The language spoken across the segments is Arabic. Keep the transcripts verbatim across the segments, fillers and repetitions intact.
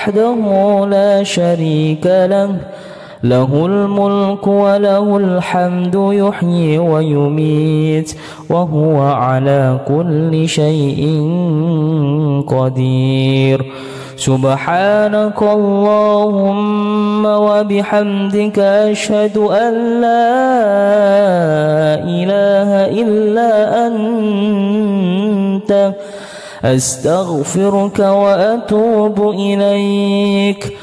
وحده لا شريك له له الملك وله الحمد يحيي ويميت وهو على كل شيء قدير. سبحانك اللهم وبحمدك أشهد أن لا إله إلا أنت أستغفرك وأتوب إليك.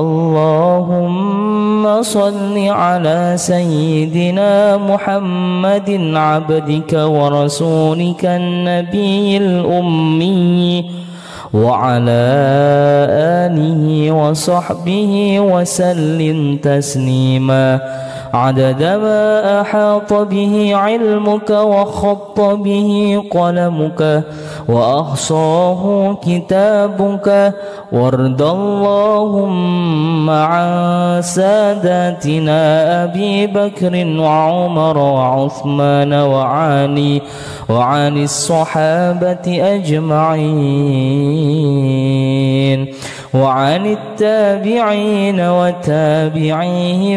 اللهم صل على سيدنا محمد عبدك ورسولك النبي الأمي وعلى آله وصحبه وسلم تسليما عدد ما أحاط به علمك وخط به قلمك وأحصاه كتابك. وارض اللهم عن ساداتنا أبي بكر وعمر وعثمان وعلي وعن الصحابة أجمعين وعن التابعين وتابعيهم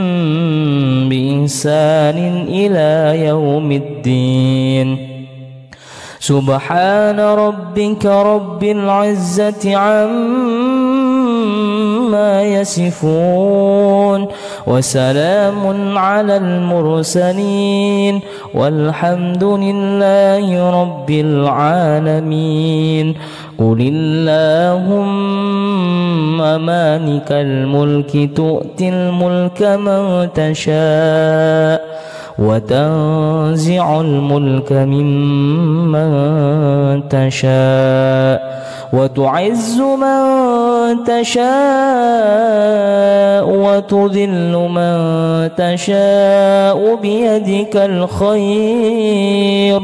بإحسان إلى يوم الدين. سبحان ربك رب العزة عما يصفون وسلام على المرسلين والحمد لله رب العالمين. قل اللهم مالك الملك تؤتي الملك من تشاء وتنزع الملك ممن تشاء وتعز من تشاء وتذل من تشاء بيدك الخير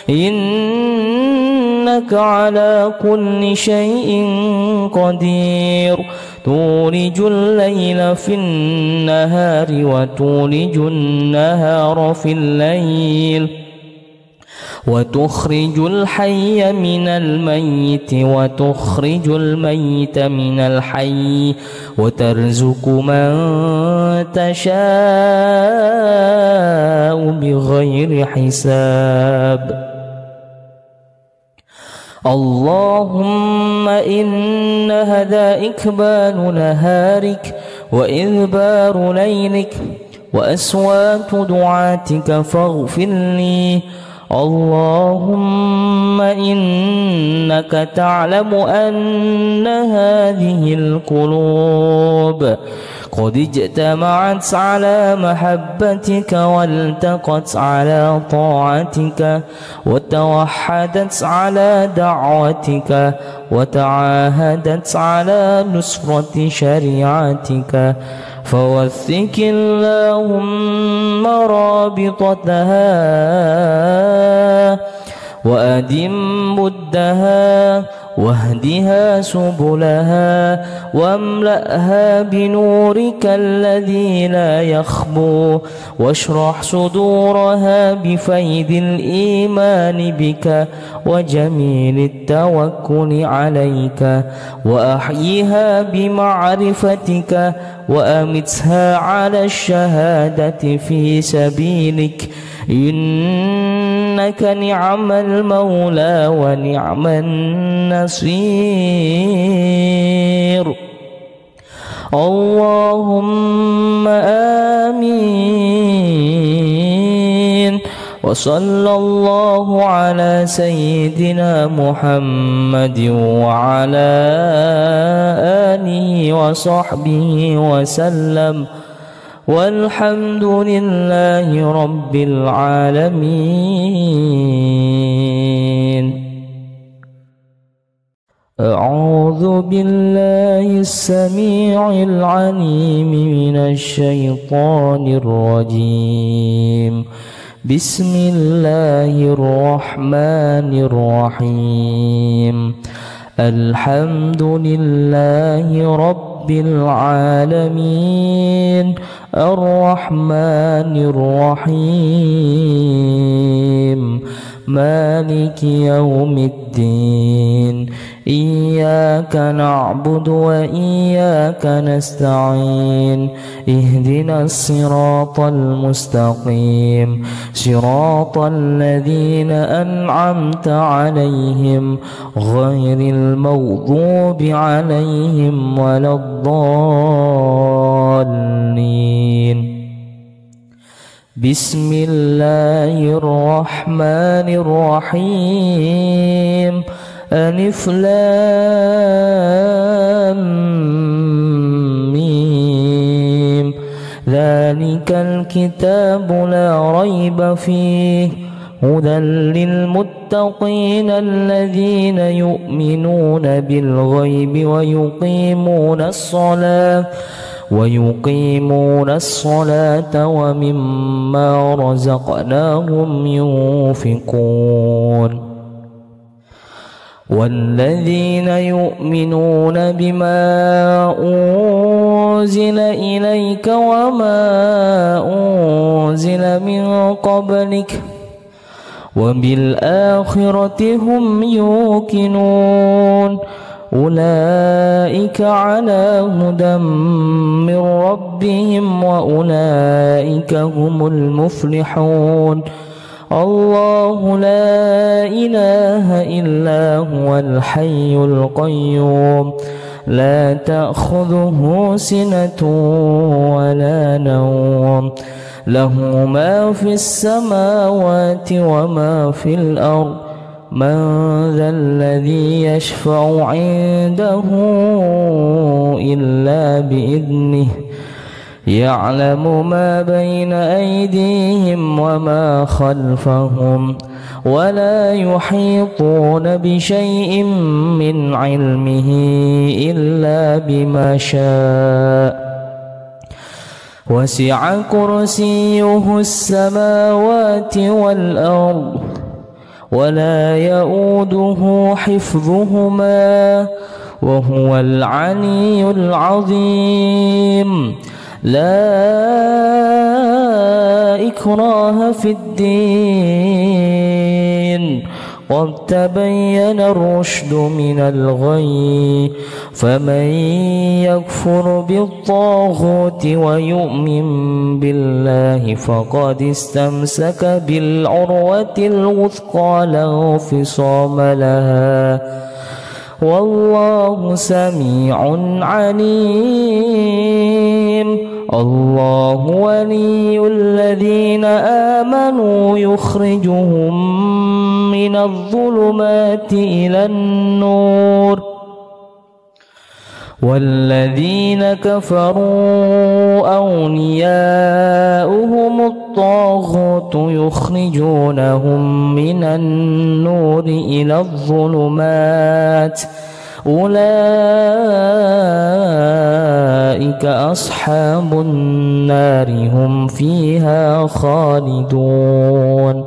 إنك على كل شيء قدير. تولج الليل في النهار وتولج النهار في الليل وتخرج الحي من الميت وتخرج الميت من الحي وترزق من تشاء بغير حساب. اللهم إن هذا إكبال نهارك وإذبار ليلك وأصوات دعاتك فاغفر لي. اللهم إنك تعلم أن هذه القلوب قد اجتمعت على محبتك والتقت على طاعتك وتوحدت على دعوتك وتعاهدت على نصرة شريعتك فوثق اللهم رابطتها وأدم بدها واهدها سبلها واملأها بنورك الذي لا يخبو واشرح صدورها بفيض الإيمان بك وجميل التوكل عليك وأحيها بمعرفتك وأمتها على الشهادة في سبيلك إنك نعم المولى ونعم النصير. اللهم آمين. وصلى الله على سيدنا محمد وعلى آله وصحبه وسلم والحمد لله رب العالمين. أعوذ بالله السميع العليم من الشيطان الرجيم. بسم الله الرحمن الرحيم. الحمد لله رب العالمين الرحمن الرحيم مالك يوم الدين إياك نعبد وإياك نستعين اهدنا الصراط المستقيم صراط الذين أنعمت عليهم غير المغضوب عليهم ولا الضالين. بسم الله الرحمن الرحيم ألف لام ميم ذلك الكتاب لا ريب فيه هدى للمتقين الذين يؤمنون بالغيب ويقيمون الصلاة ويقيمون الصلاة ومما رزقناهم ينفقون والذين يؤمنون بما أنزل إليك وما أنزل من قبلك وبالآخرة هم يوقنون أولئك على هدى من ربهم وأولئك هم المفلحون. الله لا إله إلا هو الحي القيوم لا تأخذه سنة ولا نوم له ما في السماوات وما في الأرض من ذا الذي يشفع عنده إلا بإذنه يعلم ما بين أيديهم وما خلفهم ولا يحيطون بشيء من علمه إلا بما شاء وسع كرسيه السماوات والأرض ولا يؤوده حفظهما وهو العلي العظيم. لا إكراه في الدين قد تبين الرشد من الغي فمن يكفر بالطاغوت ويؤمن بالله فقد استمسك بالعروة الوثقى لا انفصام لها والله سميع عليم. الله ولي الذين آمنوا يخرجهم من الظلمات إلى النور والذين كفروا أولياؤهم الطاغوت يخرجونهم من النور إلى الظلمات أولئك أصحاب النار هم فيها خالدون.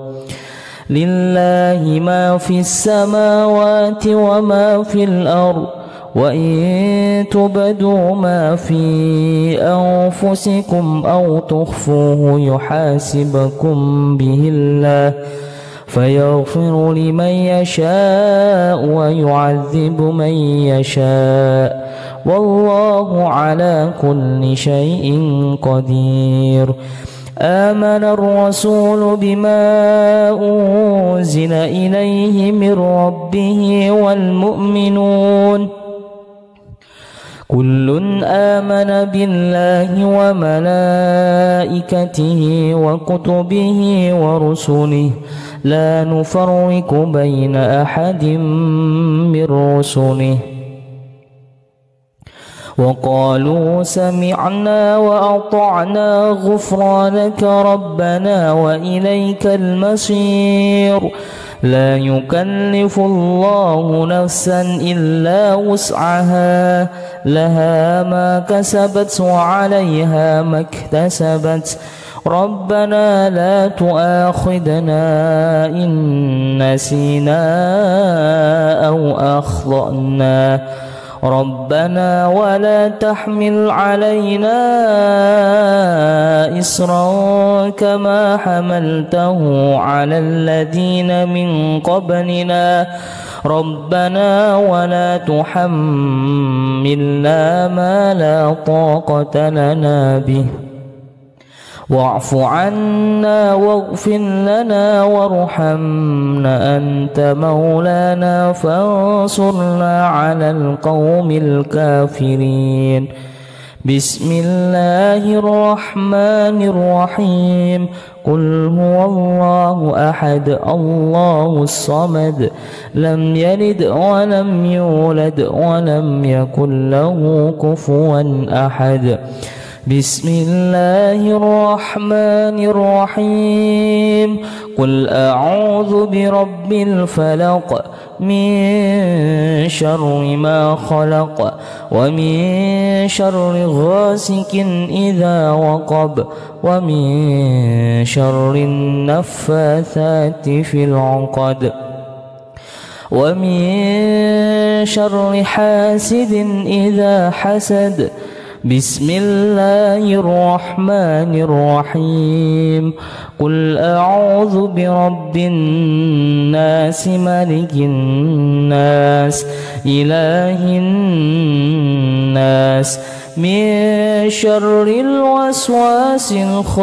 لله ما في السماوات وما في الأرض وإن تبدوا ما في أنفسكم أو تخفوه يحاسبكم به الله فيغفر لمن يشاء ويعذب من يشاء والله على كل شيء قدير. آمن الرسول بما أنزل إليه من ربه والمؤمنون كل آمن بالله وملائكته وكتبه ورسله لا نفرق بين أحد من رسله وقالوا سمعنا وأطعنا غفرانك ربنا وإليك المصير. لا يكلف الله نفسا إلا وسعها لها ما كسبت وعليها ما اكتسبت ربنا لا تؤاخذنا إن نسينا أو أخطأنا ربنا ولا تحمل علينا إصرا كما حملته على الذين من قبلنا ربنا ولا تحملنا ما لا طاقة لنا به واعف عنا واغفر لنا وارحمنا أنت مولانا فانصرنا على القوم الكافرين. بسم الله الرحمن الرحيم. قل هو الله أحد الله الصمد لم يلد ولم يولد ولم يكن له كفوا أحد. بسم الله الرحمن الرحيم. قل أعوذ برب الفلق من شر ما خلق ومن شر غاسق إذا وقب ومن شر النفاثات في العقد ومن شر حاسد إذا حسد. بسم الله الرحمن الرحيم. قل أعوذ برب الناس ملك الناس إله الناس من شر الوسواس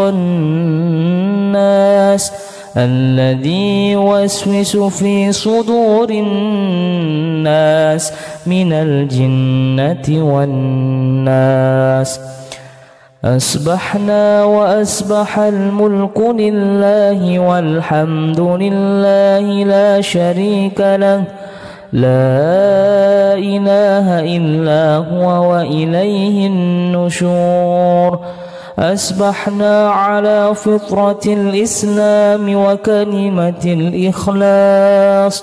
الخناس الذي يوسوس في صدور الناس من الجنة والناس. أصبحنا وأصبح الملك لله والحمد لله لا شريك له لا إله إلا هو وإليه النشور. أصبحنا على فطرة الإسلام وكلمة الإخلاص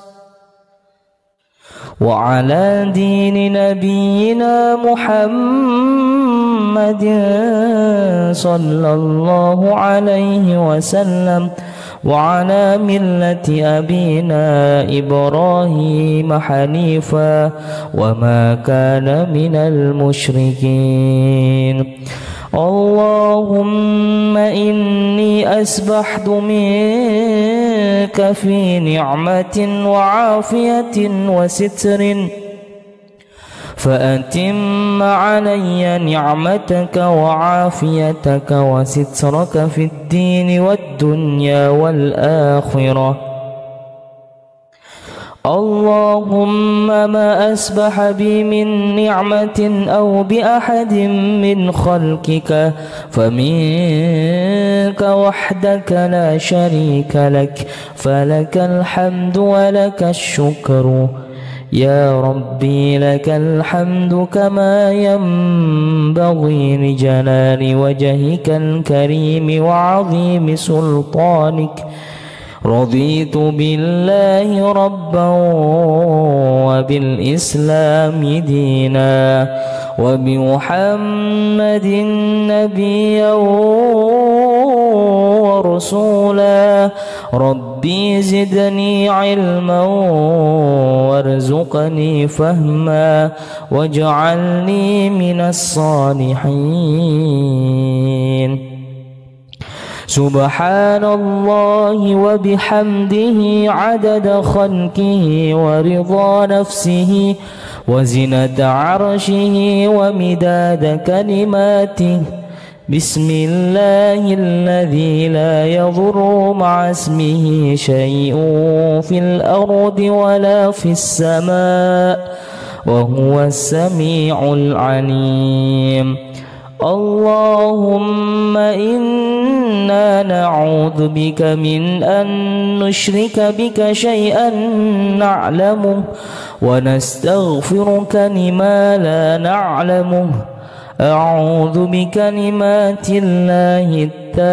وعلى دين نبينا محمد صلى الله عليه وسلم وعلى ملة أبينا إبراهيم حنيفا وما كان من المشركين. اللهم إني أسبحت منك في نعمة وعافية وستر فأتم علي نعمتك وعافيتك وسترك في الدين والدنيا والآخرة. اللهم ما أسبح بي من نعمة أو بأحد من خلقك فمنك وحدك لا شريك لك فلك الحمد ولك الشكر. يا ربي لك الحمد كما ينبغي لجلال وجهك الكريم وعظيم سلطانك. رضيت بالله ربا وبالإسلام دينا وبمحمد نبيا ورسولا. ربي زدني علما وارزقني فهما واجعلني من الصالحين. سبحان الله وبحمده عدد خلقه ورضا نفسه وزنة عرشه ومداد كلماته. بسم الله الذي لا يضر مع اسمه شيء في الأرض ولا في السماء وهو السميع العليم. اللهم إنا نعوذ بك من أن نشرك بك شيئا نعلمه ونستغفرك لما لا نعلمه. أعوذ بكلمات الله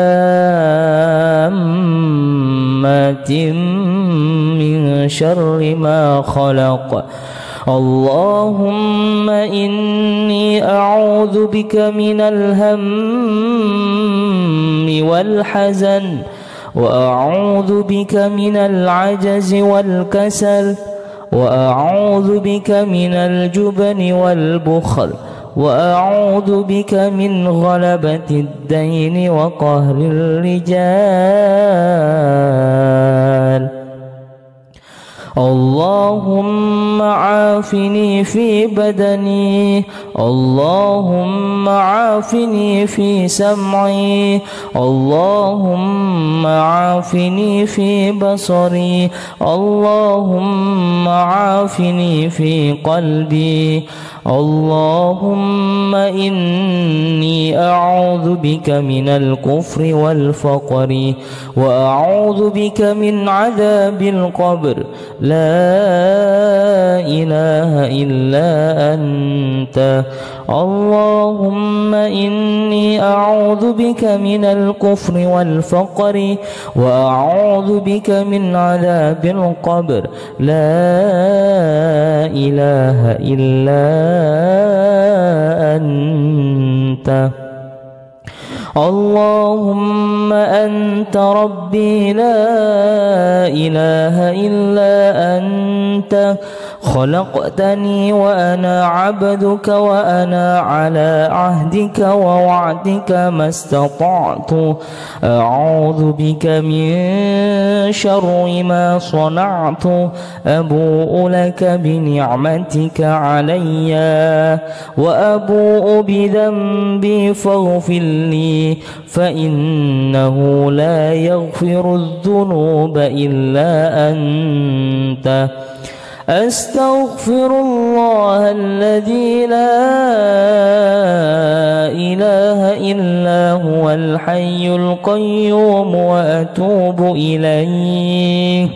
التامات من شر ما خلق. اللهم إني أعوذ بك من الهم والحزن وأعوذ بك من العجز والكسل. وأعوذ بك من الجبن والبخل وأعوذ بك من غلبة الدين وقهر الرجال. اللهم عافني في بدني، اللهم عافني في سمعي، اللهم عافني في بصري، اللهم عافني في قلبي. اللهم إني أعوذ بك من الكفر والفقر وأعوذ بك من عذاب القبر. لا إله إلا أنت. اللهم إني أعوذ بك من الكفر والفقر وأعوذ بك من عذاب القبر. لا إله إلا أنت. اللهم أنت ربي لا إله إلا أنت. خلقتني وأنا عبدك وأنا على عهدك ووعدك ما استطعت. أعوذ بك من شر ما صنعت. أبوء لك بنعمتك علي وأبوء بذنبي فاغفر لي، فإنه لا يغفر الذنوب إلا أنت. أستغفر الله الذي لا إله إلا هو الحي القيوم وأتوب إليه.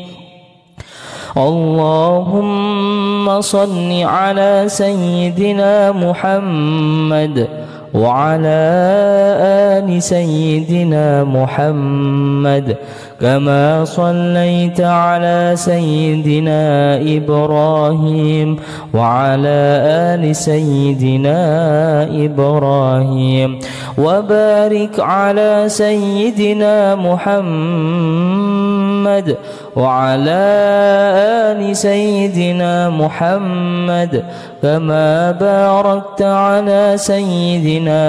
اللهم صل على سيدنا محمد وعلى آل سيدنا محمد كما صليت على سيدنا إبراهيم وعلى آل سيدنا إبراهيم، وبارك على سيدنا محمد وعلى آل سيدنا محمد كما باركت على سيدنا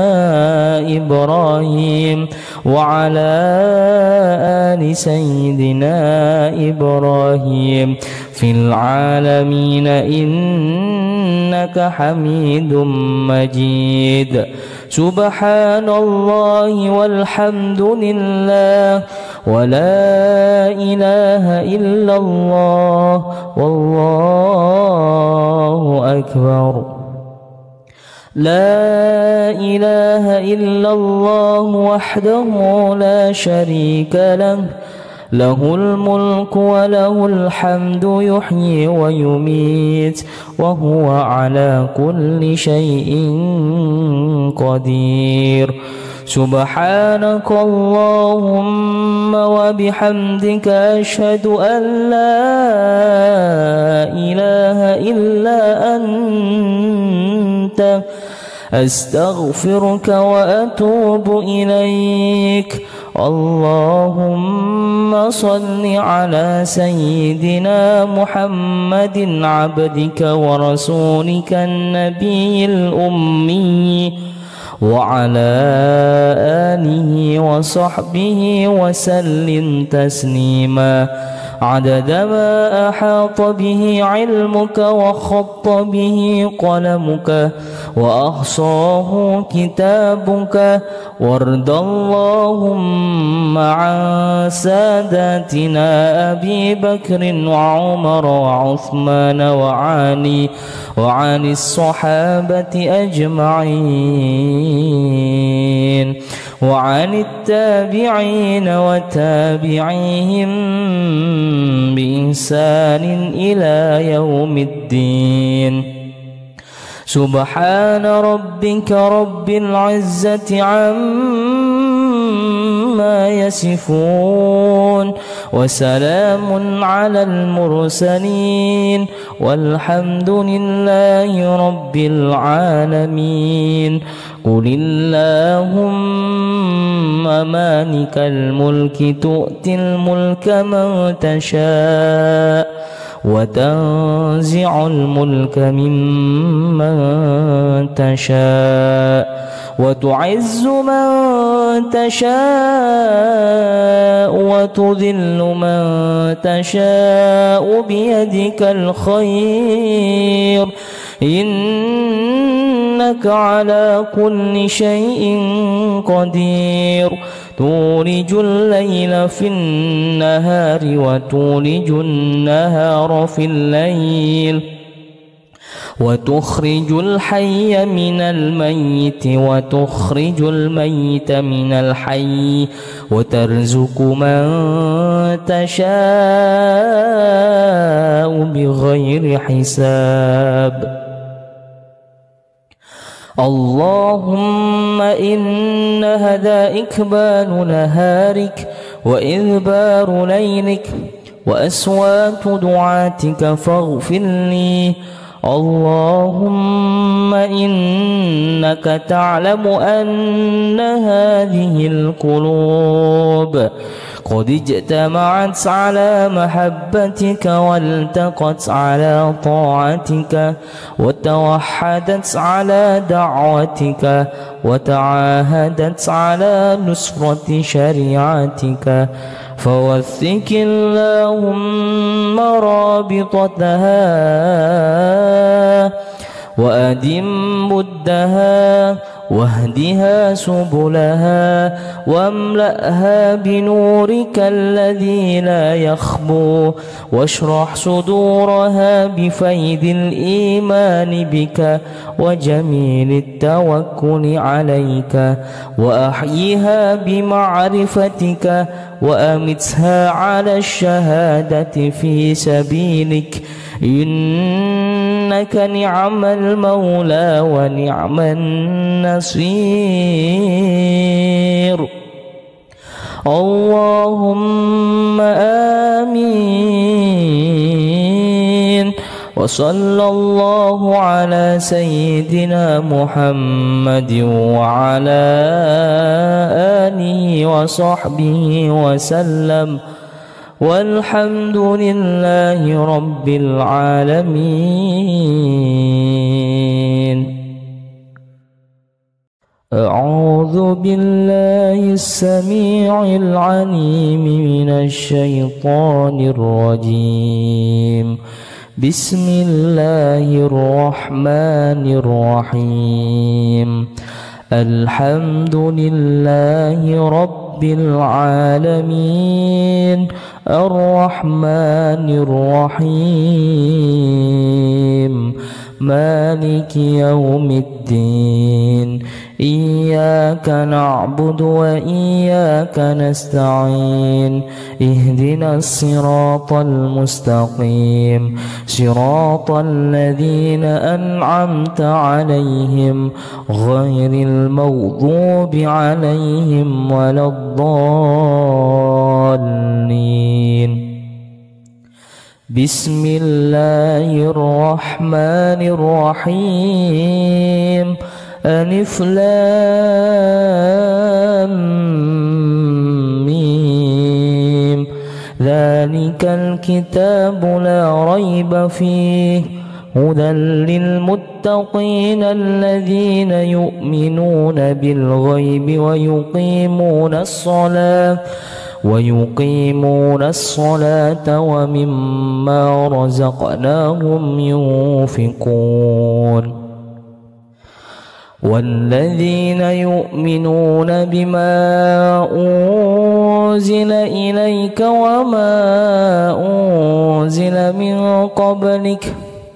إبراهيم وعلى آل سيدنا إبراهيم في العالمين إنك حميد مجيد. سبحان الله والحمد لله ولا إله إلا الله والله أكبر. لا إله إلا الله وحده لا شريك له، له الملك وله الحمد يحيي ويميت وهو على كل شيء قدير. سبحانك اللهم وبحمدك أشهد أن لا إله إلا أنت، أستغفرك وأتوب إليك. اللهم صل على سيدنا محمد عبدك ورسولك النبي الأمي وعلى آله وصحبه وسلم تسليما عدد ما أحاط به علمك وخط به قلمك وأحصاه كتابك. وارض اللهم عن ساداتنا أبي بكر وعمر وعثمان وعلي وعن الصحابة أجمعين وعن التابعين وتابعيهم بإحسان إلى يوم الدين. سبحان ربك رب العزة عما يصفون وسلام على المرسلين والحمد لله رب العالمين. قل اللهم مالك الملك تؤتي الملك من تشاء وتنزع الملك ممن تشاء وتعز من تشاء وتذل من تشاء بيدك الخير إنك على كل شيء قدير تولج الليل في النهار وتولج النهار في الليل وتخرج الحي من الميت وتخرج الميت من الحي وترزق من تشاء بغير حساب اللهم إن هذا إكبال نهارك وإذبار ليلك وأصوات دعاتك فاغفر لي اللهم إنك تعلم أن هذه القلوب قد اجتمعت على محبتك والتقت على طاعتك وتوحدت على دعوتك وتعاهدت على نصرة شريعتك فوثق اللهم رابطتها وأدم بدها واهدها سبلها واملأها بنورك الذي لا يخبو واشرح صدورها بفيض الإيمان بك وجميل التوكل عليك وأحيها بمعرفتك وأمتها على الشهادة في سبيلك إنك نعم المولى ونعم النصير اللهم آمين وصلى الله على سيدنا محمد وعلى آله وصحبه وسلم والحمد لله رب العالمين. أعوذ بالله السميع العليم من الشيطان الرجيم. بسم الله الرحمن الرحيم. الحمد لله رب العالمين الرحمن الرحيم مالك يوم الدين إياك نعبد وإياك نستعين اهدنا الصراط المستقيم صراط الذين أنعمت عليهم غير المغضوب عليهم ولا الضالين. بسم الله الرحمن الرحيم. ألف لام ميم ذلك الكتاب لا ريب فيه هدى للمتقين الذين يؤمنون بالغيب ويقيمون الصلاة ويقيمون الصلاة ومما رزقناهم ينفقون والذين يؤمنون بما أنزل إليك وما أنزل من قبلك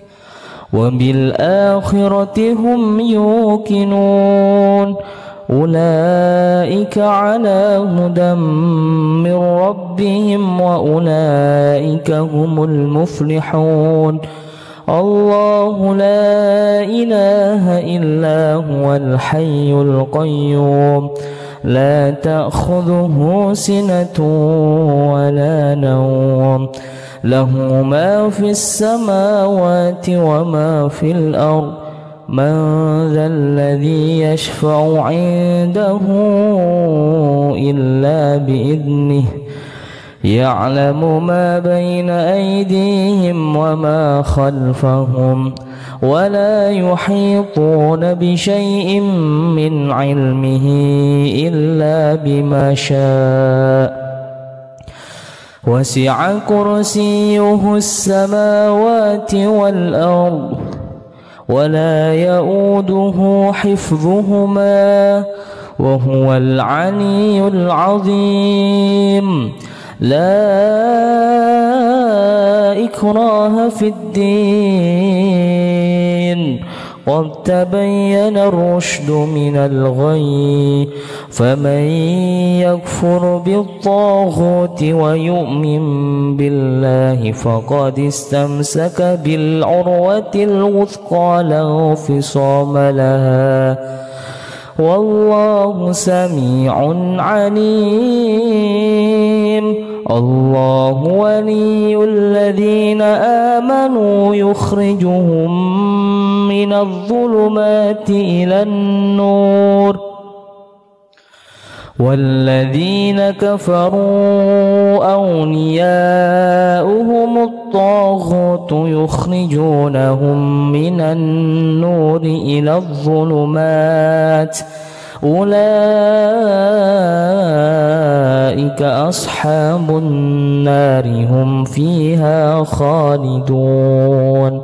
وبالآخرة هم يوقنون أولئك على هدى من ربهم وأولئك هم المفلحون. الله لا إله إلا هو الحي القيوم لا تأخذه سنة ولا نوم له ما في السماوات وما في الأرض من ذا الذي يشفع عنده إلا بإذنه يعلم ما بين أيديهم وما خلفهم ولا يحيطون بشيء من علمه إلا بما شاء وسع كرسيه السماوات والأرض ولا يؤوده حفظهما وهو العلي العظيم. لا إكراه في الدين قد تبين الرشد من الغي فمن يكفر بالطاغوت ويؤمن بالله فقد استمسك بالعروة الوثقى لا انفصام لها والله سميع عليم. الله ولي الذين آمنوا يخرجهم من الظلمات إلى النور والذين كفروا أولياؤهم الطاغوت يخرجونهم من النور إلى الظلمات أولئك أصحاب النار هم فيها خالدون.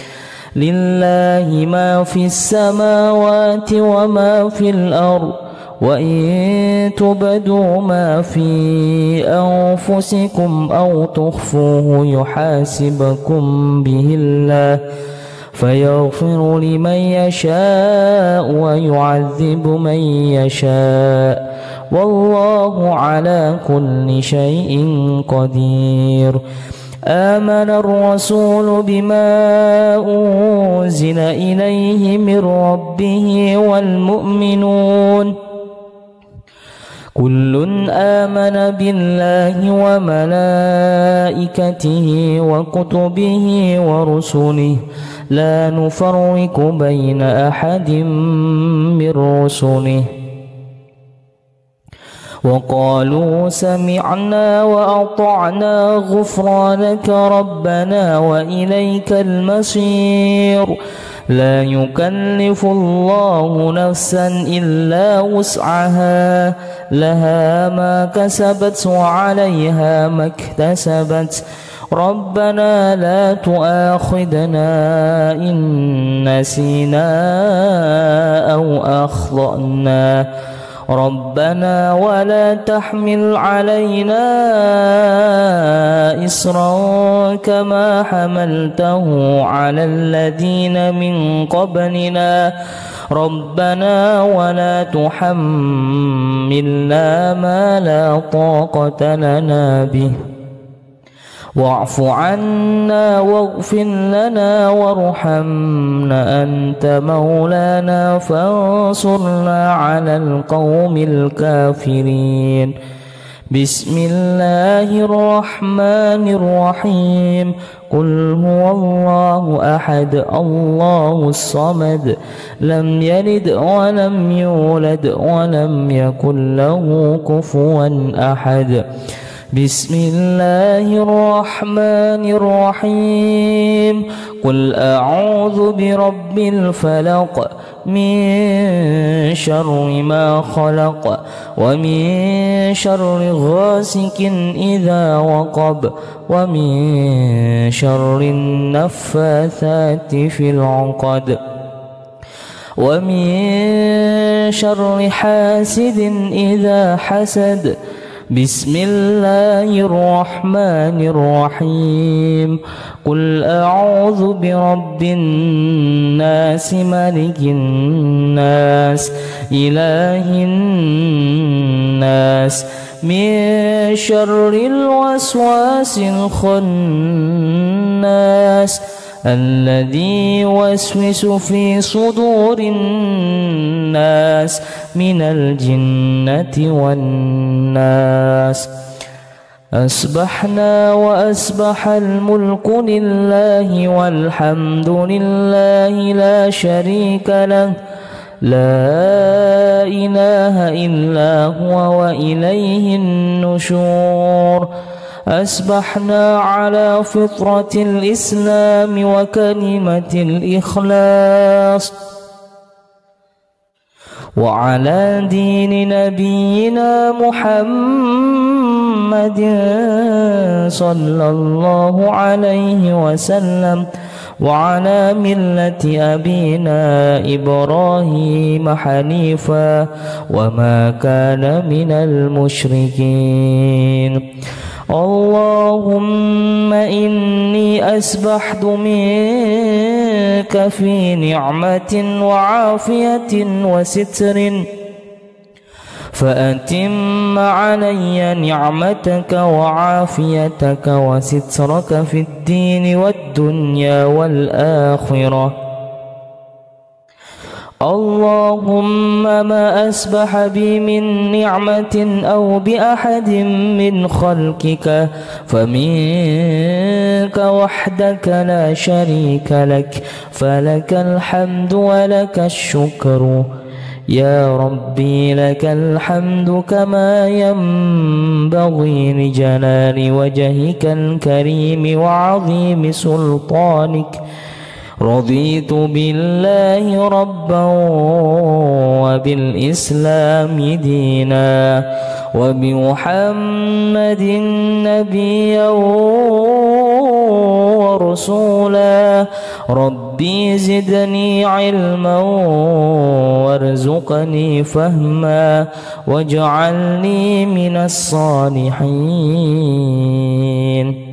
لله ما في السماوات وما في الأرض وإن تبدوا ما في أنفسكم أو تخفوه يحاسبكم به الله فيغفر لمن يشاء ويعذب من يشاء والله على كل شيء قدير. آمن الرسول بما أنزل إليه من ربه والمؤمنون كل آمن بالله وملائكته وكتبه ورسله لا نفرق بين أحد من رسله وقالوا سمعنا وأطعنا غفرانك ربنا وإليك المصير. لا يكلف الله نفسا إلا وسعها لها ما كسبت وعليها ما اكتسبت ربنا لا تؤاخذنا إن نسينا أو أخطأنا ربنا ولا تحمل علينا إصرا كما حملته على الذين من قبلنا ربنا ولا تحملنا ما لا طاقة لنا به واعف عنا واغفر لنا وارحمنا أنت مولانا فانصرنا على القوم الكافرين. بسم الله الرحمن الرحيم. قل هو الله أحد الله الصمد لم يلد ولم يولد ولم يكن له كفوا أحد. بسم الله الرحمن الرحيم. قل أعوذ برب الفلق من شر ما خلق ومن شر غاسق إذا وقب ومن شر النفاثات في العقد ومن شر حاسد إذا حسد. بسم الله الرحمن الرحيم. قل أعوذ برب الناس ملك الناس إله الناس من شر الوسواس الخناس الذي يوسوس في صدور الناس من الجنة والناس. أصبحنا وأصبح الملك لله والحمد لله لا شريك له لا إله إلا هو وإليه النشور. أصبحنا على فطرة الإسلام وكلمة الإخلاص وعلى دين نبينا محمد صلى الله عليه وسلم وعلى ملة أبينا إبراهيم حنيفا وما كان من المشركين. اللهم إني أسبحت منك في نعمة وعافية وستر فأتم علي نعمتك وعافيتك وسترك في الدين والدنيا والآخرة. اللهم ما أسبح بي من نعمة أو بأحد من خلقك فمنك وحدك لا شريك لك، فلك الحمد ولك الشكر. يا ربي لك الحمد كما ينبغي لجلال وجهك الكريم وعظيم سلطانك. رضيت بالله ربا وبالإسلام دينا وبمحمد نبيا ورسولا. ربي زدني علما وارزقني فهما واجعلني من الصالحين.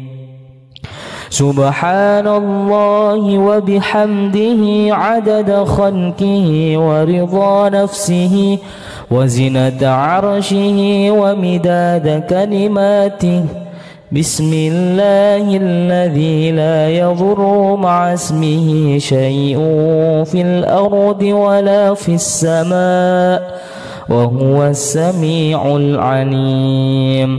سبحان الله وبحمده عدد خلقه ورضا نفسه وزنة عرشه ومداد كلماته. بسم الله الذي لا يضر مع اسمه شيء في الأرض ولا في السماء وهو السميع العليم.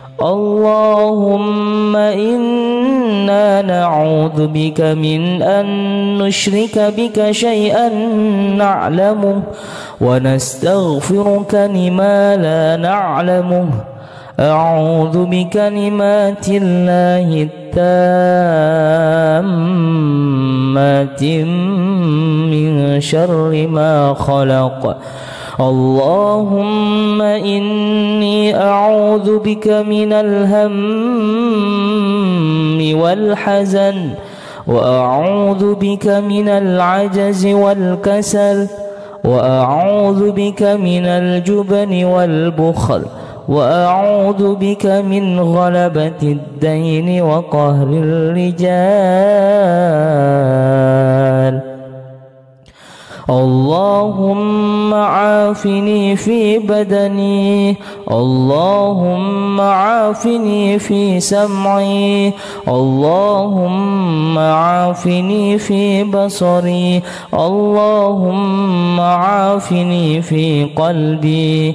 اللهم إنا نعوذ بك من أن نشرك بك شيئا نعلمه ونستغفرك لما لا نعلمه. أعوذ بكلمات الله التامات من شر ما خلق. اللهم إني أعوذ بك من الهم والحزن وأعوذ بك من العجز والكسل وأعوذ بك من الجبن والبخل وأعوذ بك من غلبة الدين وقهر الرجال. اللهم عافني في بدني، اللهم عافني في سمعي، اللهم عافني في بصري، اللهم عافني في قلبي.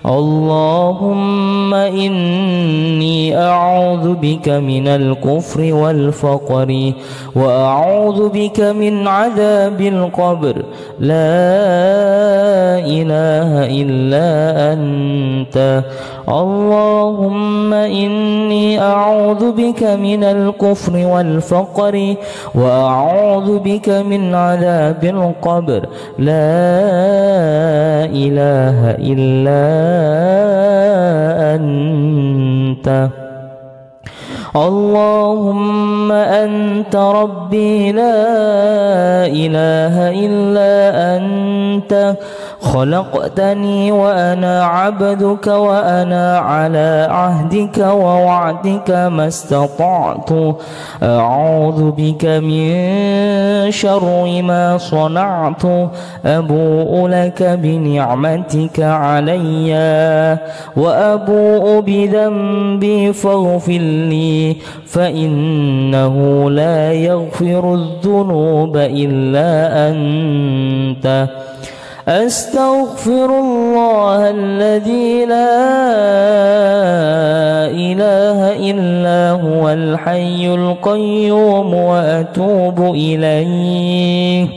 اللهم إني أعوذ بك من الكفر والفقر وأعوذ بك من عذاب القبر. لا إله إلا أنت. اللهم إني أعوذ بك من الكفر والفقر وأعوذ بك من عذاب القبر. لا إله إلا أنت. اللهم أنت ربي لا إله إلا أنت. خلقتني وأنا عبدك وأنا على عهدك ووعدك ما استطعت. أعوذ بك من شر ما صنعت. أبوء لك بنعمتك علي وأبوء بذنبي فاغفر لي فإنه لا يغفر الذنوب إلا أنت. أستغفر الله الذي لا إله إلا هو الحي القيوم وأتوب إليه.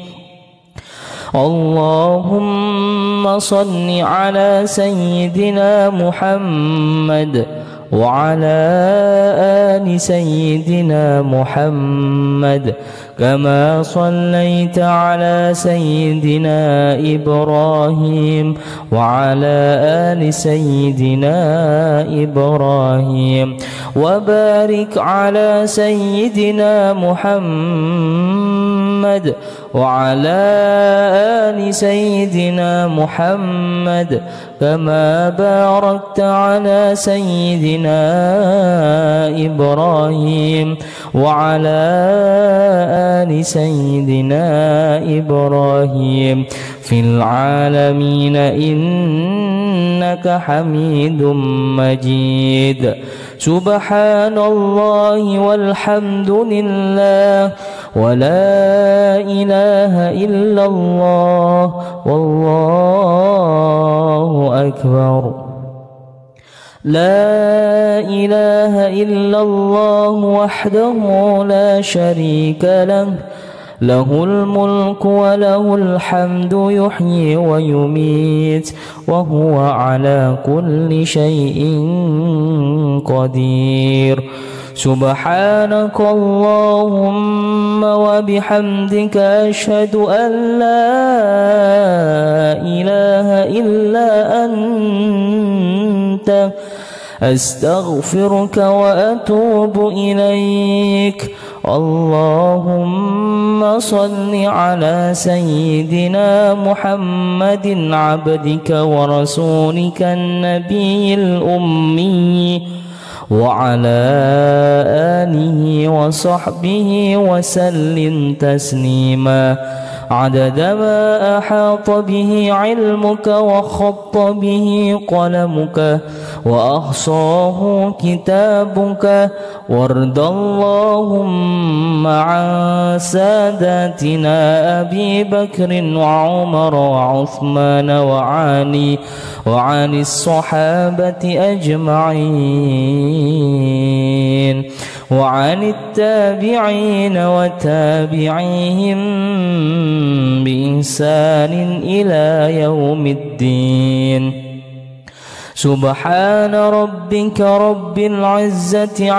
اللهم صل على سيدنا محمد وعلى آل سيدنا محمد كما صليت على سيدنا إبراهيم وعلى آل سيدنا إبراهيم وبارك على سيدنا محمد وعلى آل سيدنا محمد كما باركت على سيدنا إبراهيم وعلى آل سيدنا إبراهيم في العالمين إنك حميد مجيد. سبحان الله والحمد لله ولا إله إلا الله والله أكبر. لا إله إلا الله وحده لا شريك له له الملك وله الحمد يحيي ويميت وهو على كل شيء قدير. سبحانك اللهم وبحمدك أشهد أن لا إله إلا أنت أستغفرك وأتوب إليك. اللهم صل على سيدنا محمد عبدك ورسولك النبي الأمي وعلى آله وصحبه وسلم تسليما عدد ما أحاط به علمك وخط به قلمك وأحصاه كتابك. وارض اللهم عن ساداتنا أبي بكر وعمر وعثمان وعلي وعن الصحابة أجمعين وعن التابعين وتابعيهم بإحسان إلى يوم الدين. سبحان ربك رب العزة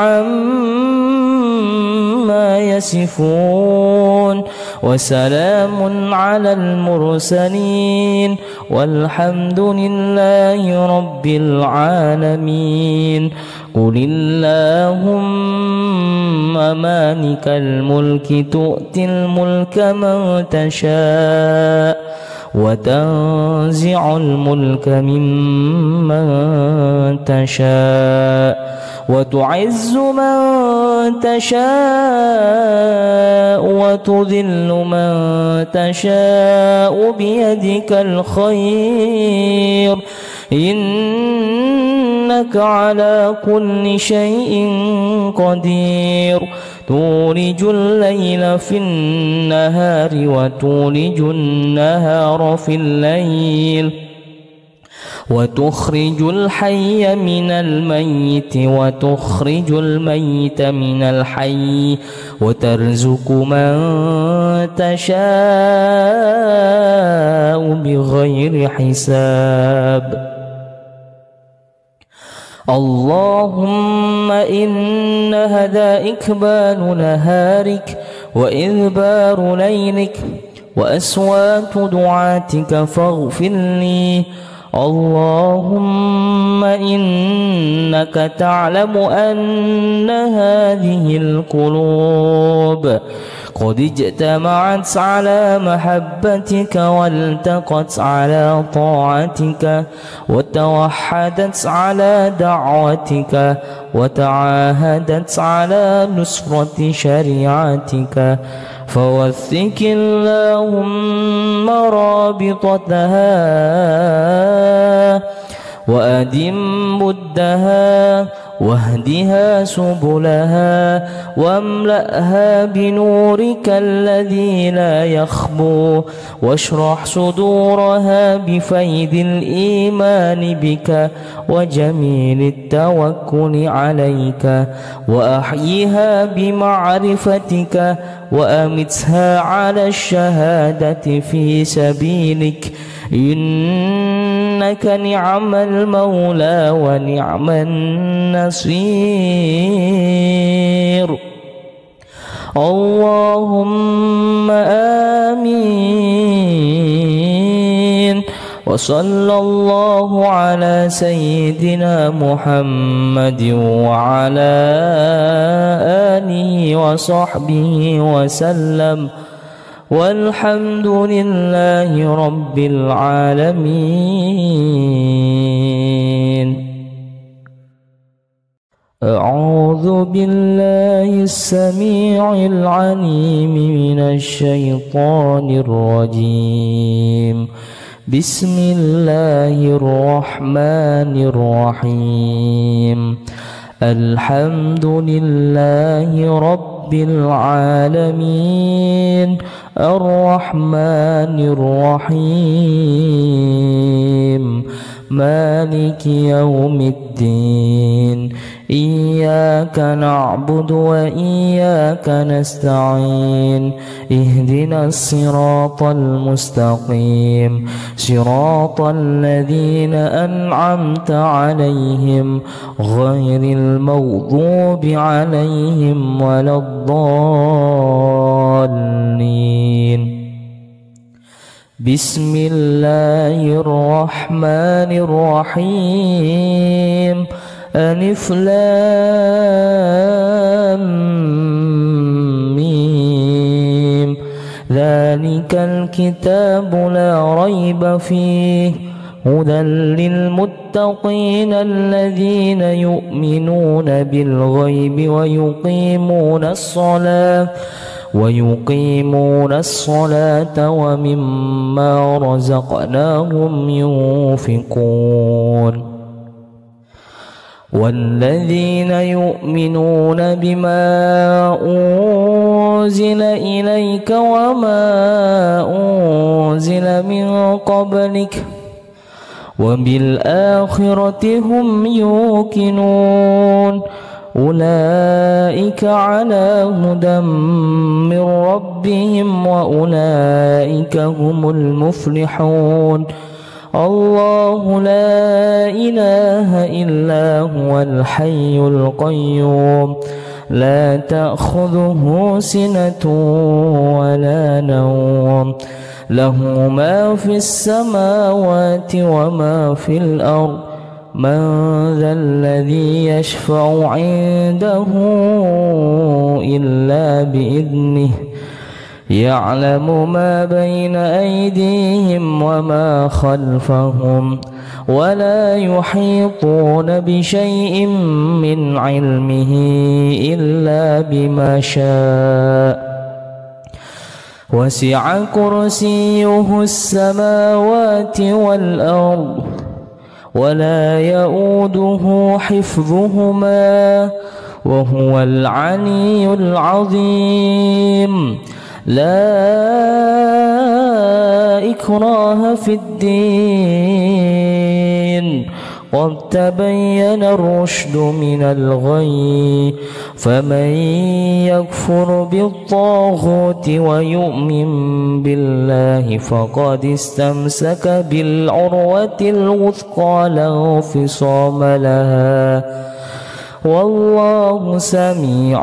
عما يصفون وسلام على المرسلين والحمد لله رب العالمين. قل اللهم مالك الملك تؤتي الملك من تشاء وتنزع الملك ممن تشاء وتعز من تشاء وتذل من تشاء بيدك الخير إنك على كل شيء قدير. تولج الليل في النهار وتولج النهار في الليل وتخرج الحي من الميت وتخرج الميت من الحي وترزق من تشاء بغير حساب. اللهم إن هذا إكبال نهارك وإذبار ليلك وأصوات دعاتك فاغفر لي. اللهم إنك تعلم أن هذه القلوب قد اجتمعت على محبتك والتقت على طاعتك وتوحدت على دعوتك وتعاهدت على نصرة شريعتك فوثق اللهم رابطتها وأدم بدها واهدها سبلها واملأها بنورك الذي لا يخبو واشرح صدورها بفيض الإيمان بك وجميل التوكل عليك وأحيها بمعرفتك وأمتها على الشهادة في سبيلك إنك نعم المولى ونعم النصير. اللهم آمين. وصلى الله على سيدنا محمد وعلى آله وصحبه وسلم، والحمد لله رب العالمين. أعوذ بالله السميع العليم من الشيطان الرجيم. بسم الله الرحمن الرحيم. الحمد لله رب العالمين الرحمن الرحيم مالك يوم الدين. إياك نعبد وإياك نستعين. اهدنا الصراط المستقيم، صراط الذين أنعمت عليهم غير المغضوب عليهم ولا الضالين. بسم الله الرحمن الرحيم. ألف لام ميم. ذلك الكتاب لا ريب فيه هدى للمتقين الذين يؤمنون بالغيب ويقيمون الصلاة ويقيمون الصلاة ومما رزقناهم ينفقون. والذين يؤمنون بما أنزل إليك وما أنزل من قبلك وبالآخرة هم يوقنون. أولئك على هدى من ربهم وأولئك هم المفلحون. الله لا إله إلا هو الحي القيوم لا تأخذه سنة ولا نوم، له ما في السماوات وما في الأرض. من ذا الذي يشفع عنده إلا بإذنه، يعلم ما بين أيديهم وما خلفهم، ولا يحيطون بشيء من علمه إلا بما شاء. وسع كرسيه السماوات والأرض ولا يؤوده حفظهما وهو العلي العظيم. لا إكراه في الدين قد تبين الرشد من الغي، فمن يكفر بالطاغوت ويؤمن بالله فقد استمسك بالعروة الوثقى لا انفصام لها، والله سميع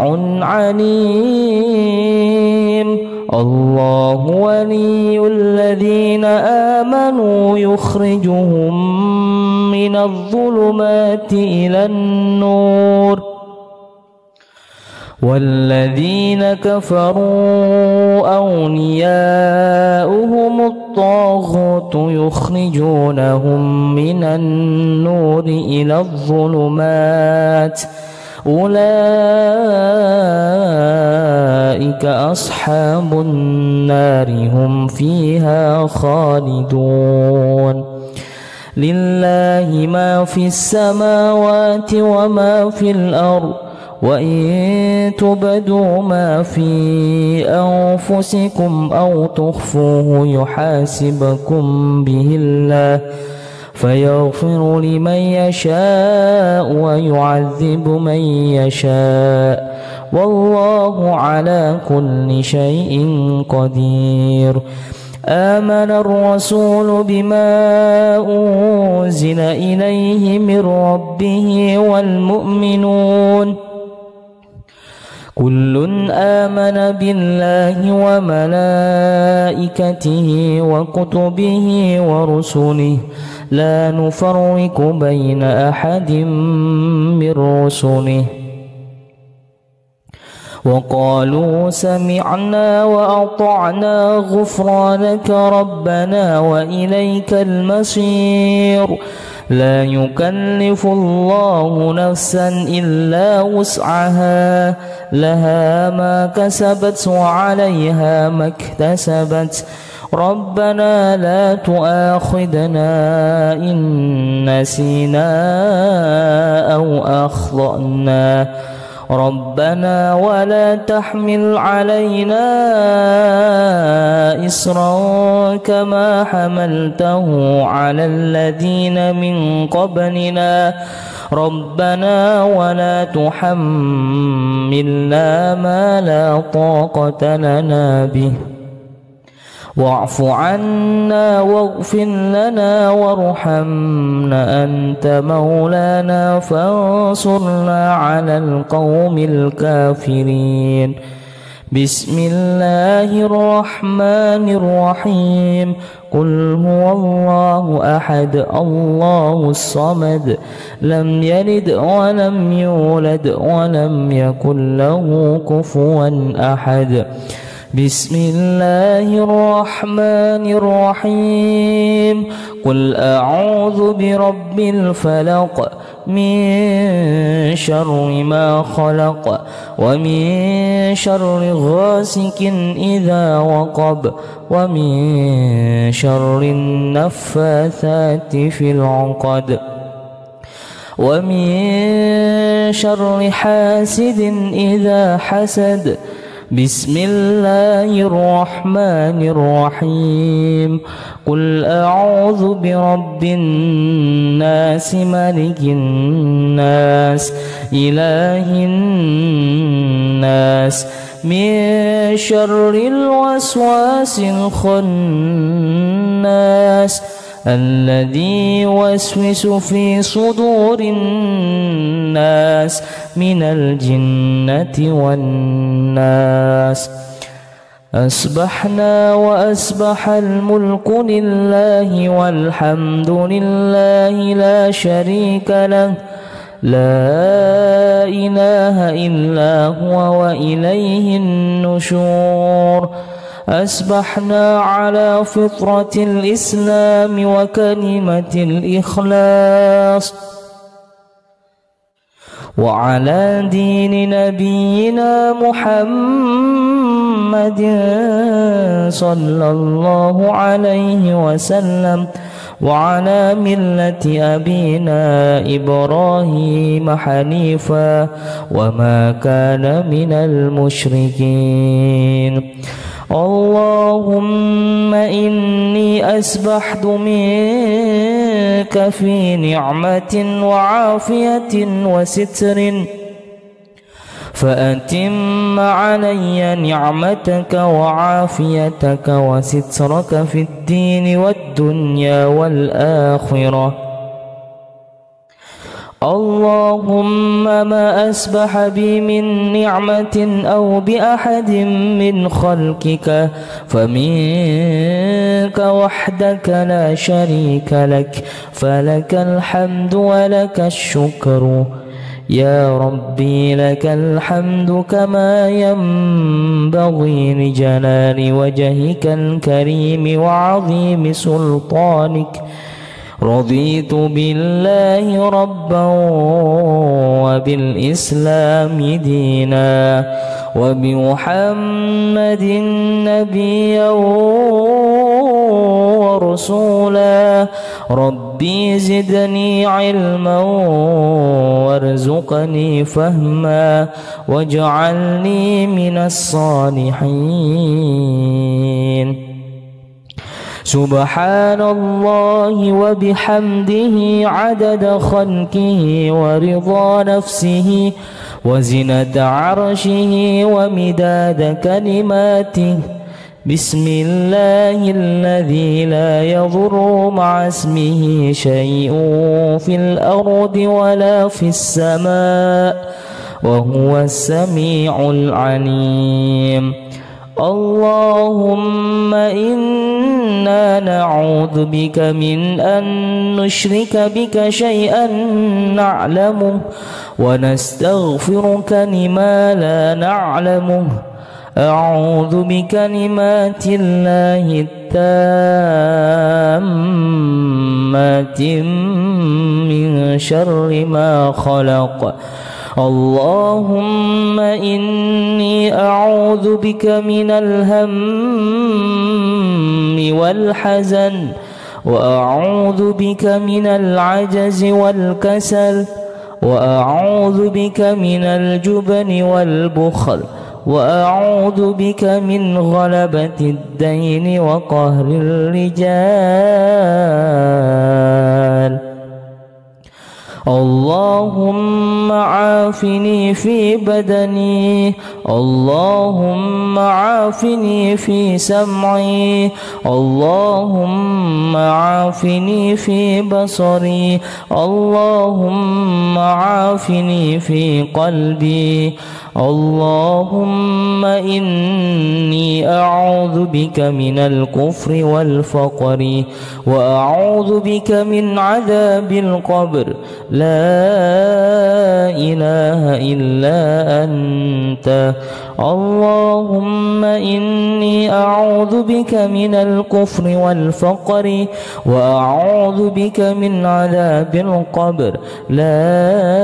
عليم. الله ولي الذين آمنوا يخرجهم من الظلمات إلى النور، والذين كفروا أولياؤهم الطاغوت يخرجونهم من النور إلى الظلمات، أولئك أصحاب النار هم فيها خالدون. لله ما في السماوات وما في الأرض، وإن تبدوا ما في أنفسكم أو تخفوه يحاسبكم به الله فيغفر لمن يشاء ويعذب من يشاء، والله على كل شيء قدير. آمن الرسول بما أنزل إليه من ربه والمؤمنون كل آمن بالله وملائكته وكتبه ورسله لا نفرق بين أحد من رسله وقالوا سمعنا وأطعنا غفرانك ربنا وإليك المصير لا يكلف الله نفسا إلا وسعها لها ما كسبت وعليها ما اكتسبت ربنا لا تؤاخذنا إن نسينا أو أخطأنا ربنا ولا تحمل علينا إصرا كما حملته على الذين من قبلنا ربنا ولا تحملنا ما لا طاقة لنا به واعف عنا واغفر لنا وارحمنا أنت مولانا فانصرنا على القوم الكافرين بسم الله الرحمن الرحيم قل هو الله أحد الله الصمد لم يلد ولم يولد ولم يكن له كفوا أحد بسم الله الرحمن الرحيم قل أعوذ برب الفلق من شر ما خلق ومن شر غاسق إذا وقب ومن شر النفاثات في العقد ومن شر حاسد إذا حسد بسم الله الرحمن الرحيم قل أعوذ برب الناس ملك الناس إله الناس من شر الوسواس الخناس الذي يوسوس في صدور الناس من الجنة والناس أصبحنا وأصبح الملك لله والحمد لله لا شريك له لا إله إلا هو وإليه النشور أصبحنا على فطرة الإسلام وكلمة الإخلاص وعلى دين نبينا محمد صلى الله عليه وسلم وعلى ملة أبينا إبراهيم حنيفا وما كان من المشركين اللهم إني أسبحت منك في نعمة وعافية وستر فأتم علي نعمتك وعافيتك وسترك في الدين والدنيا والآخرة اللهم ما أسبح بي من نعمة أو بأحد من خلقك فمنك وحدك لا شريك لك فلك الحمد ولك الشكر يا ربي لك الحمد كما ينبغي لجلال وجهك الكريم وعظيم سلطانك رضيت بالله ربا وبالإسلام دينا وبمحمد نبيا ورسولا ربي زدني علما وارزقني فهما واجعلني من الصالحين سبحان الله وبحمده عدد خلقه ورضا نفسه وزنة عرشه ومداد كلماته بسم الله الذي لا يضر مع اسمه شيء في الأرض ولا في السماء وهو السميع العليم. اللهم إنا نعوذ بك من أن نشرك بك شيئا نعلمه ونستغفرك لما لا نعلمه. أعوذ بكلمات الله التامات من شر ما خلق. اللهم إني أعوذ بك من الهم والحزن، وأعوذ بك من العجز والكسل، وأعوذ بك من الجبن والبخل، وأعوذ بك من غلبة الدين وقهر الرجال. اللهم عافني في بدني، اللهم عافني في سمعي، اللهم عافني في بصري، اللهم عافني في قلبي. اللهم إني أعوذ بك من الكفر والفقر، وأعوذ بك من عذاب القبر. لا إله إلا أنت. اللهم إني أعوذ بك من الكفر والفقر، وأعوذ بك من عذاب القبر. لا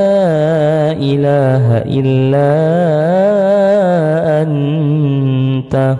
إله إلا أنت.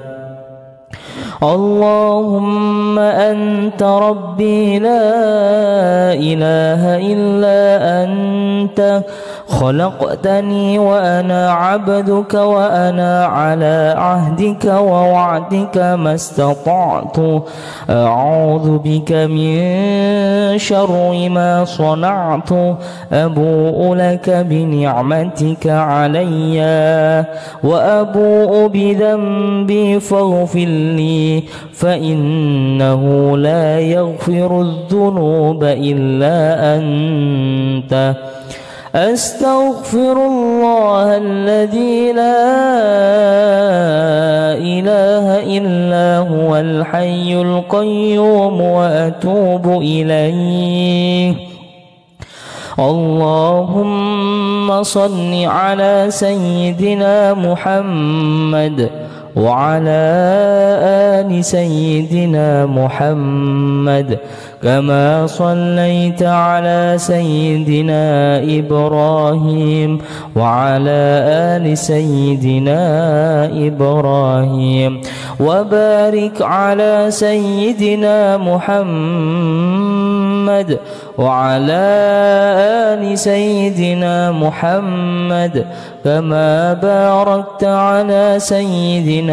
اللهم أنت ربي لا إله إلا أنت. خلقتني وأنا عبدك، وأنا على عهدك ووعدك ما استطعت. أعوذ بك من شر ما صنعت. أبوء لك بنعمتك علي وأبوء بذنبي فاغفر لي، فإنه لا يغفر الذنوب إلا أنت. أستغفر الله الذي لا إله إلا هو الحي القيوم وأتوب إليه. اللهم صل على سيدنا محمد وعلى آل سيدنا محمد، كما صليت على سيدنا إبراهيم وعلى آل سيدنا إبراهيم، وبارك على سيدنا محمد وعلى آل سيدنا محمد، كما باركت على سيدنا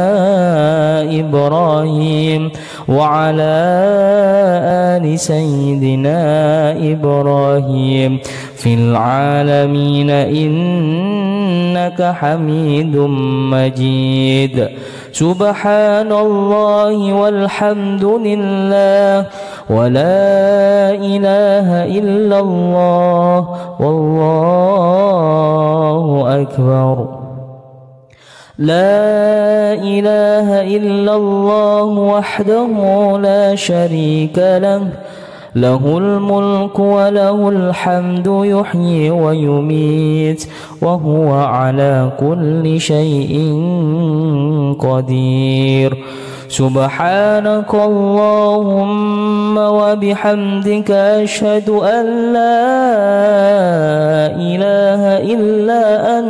إبراهيم وعلى آل سيدنا إبراهيم في العالمين إنك حميد مجيد. سبحان الله والحمد لله ولا إله إلا الله والله أكبر. لا إله إلا الله وحده لا شريك له، له الملك وله الحمد يحيي ويميت وهو على كل شيء قدير. سبحانك اللهم وبحمدك أشهد أن لا إله إلا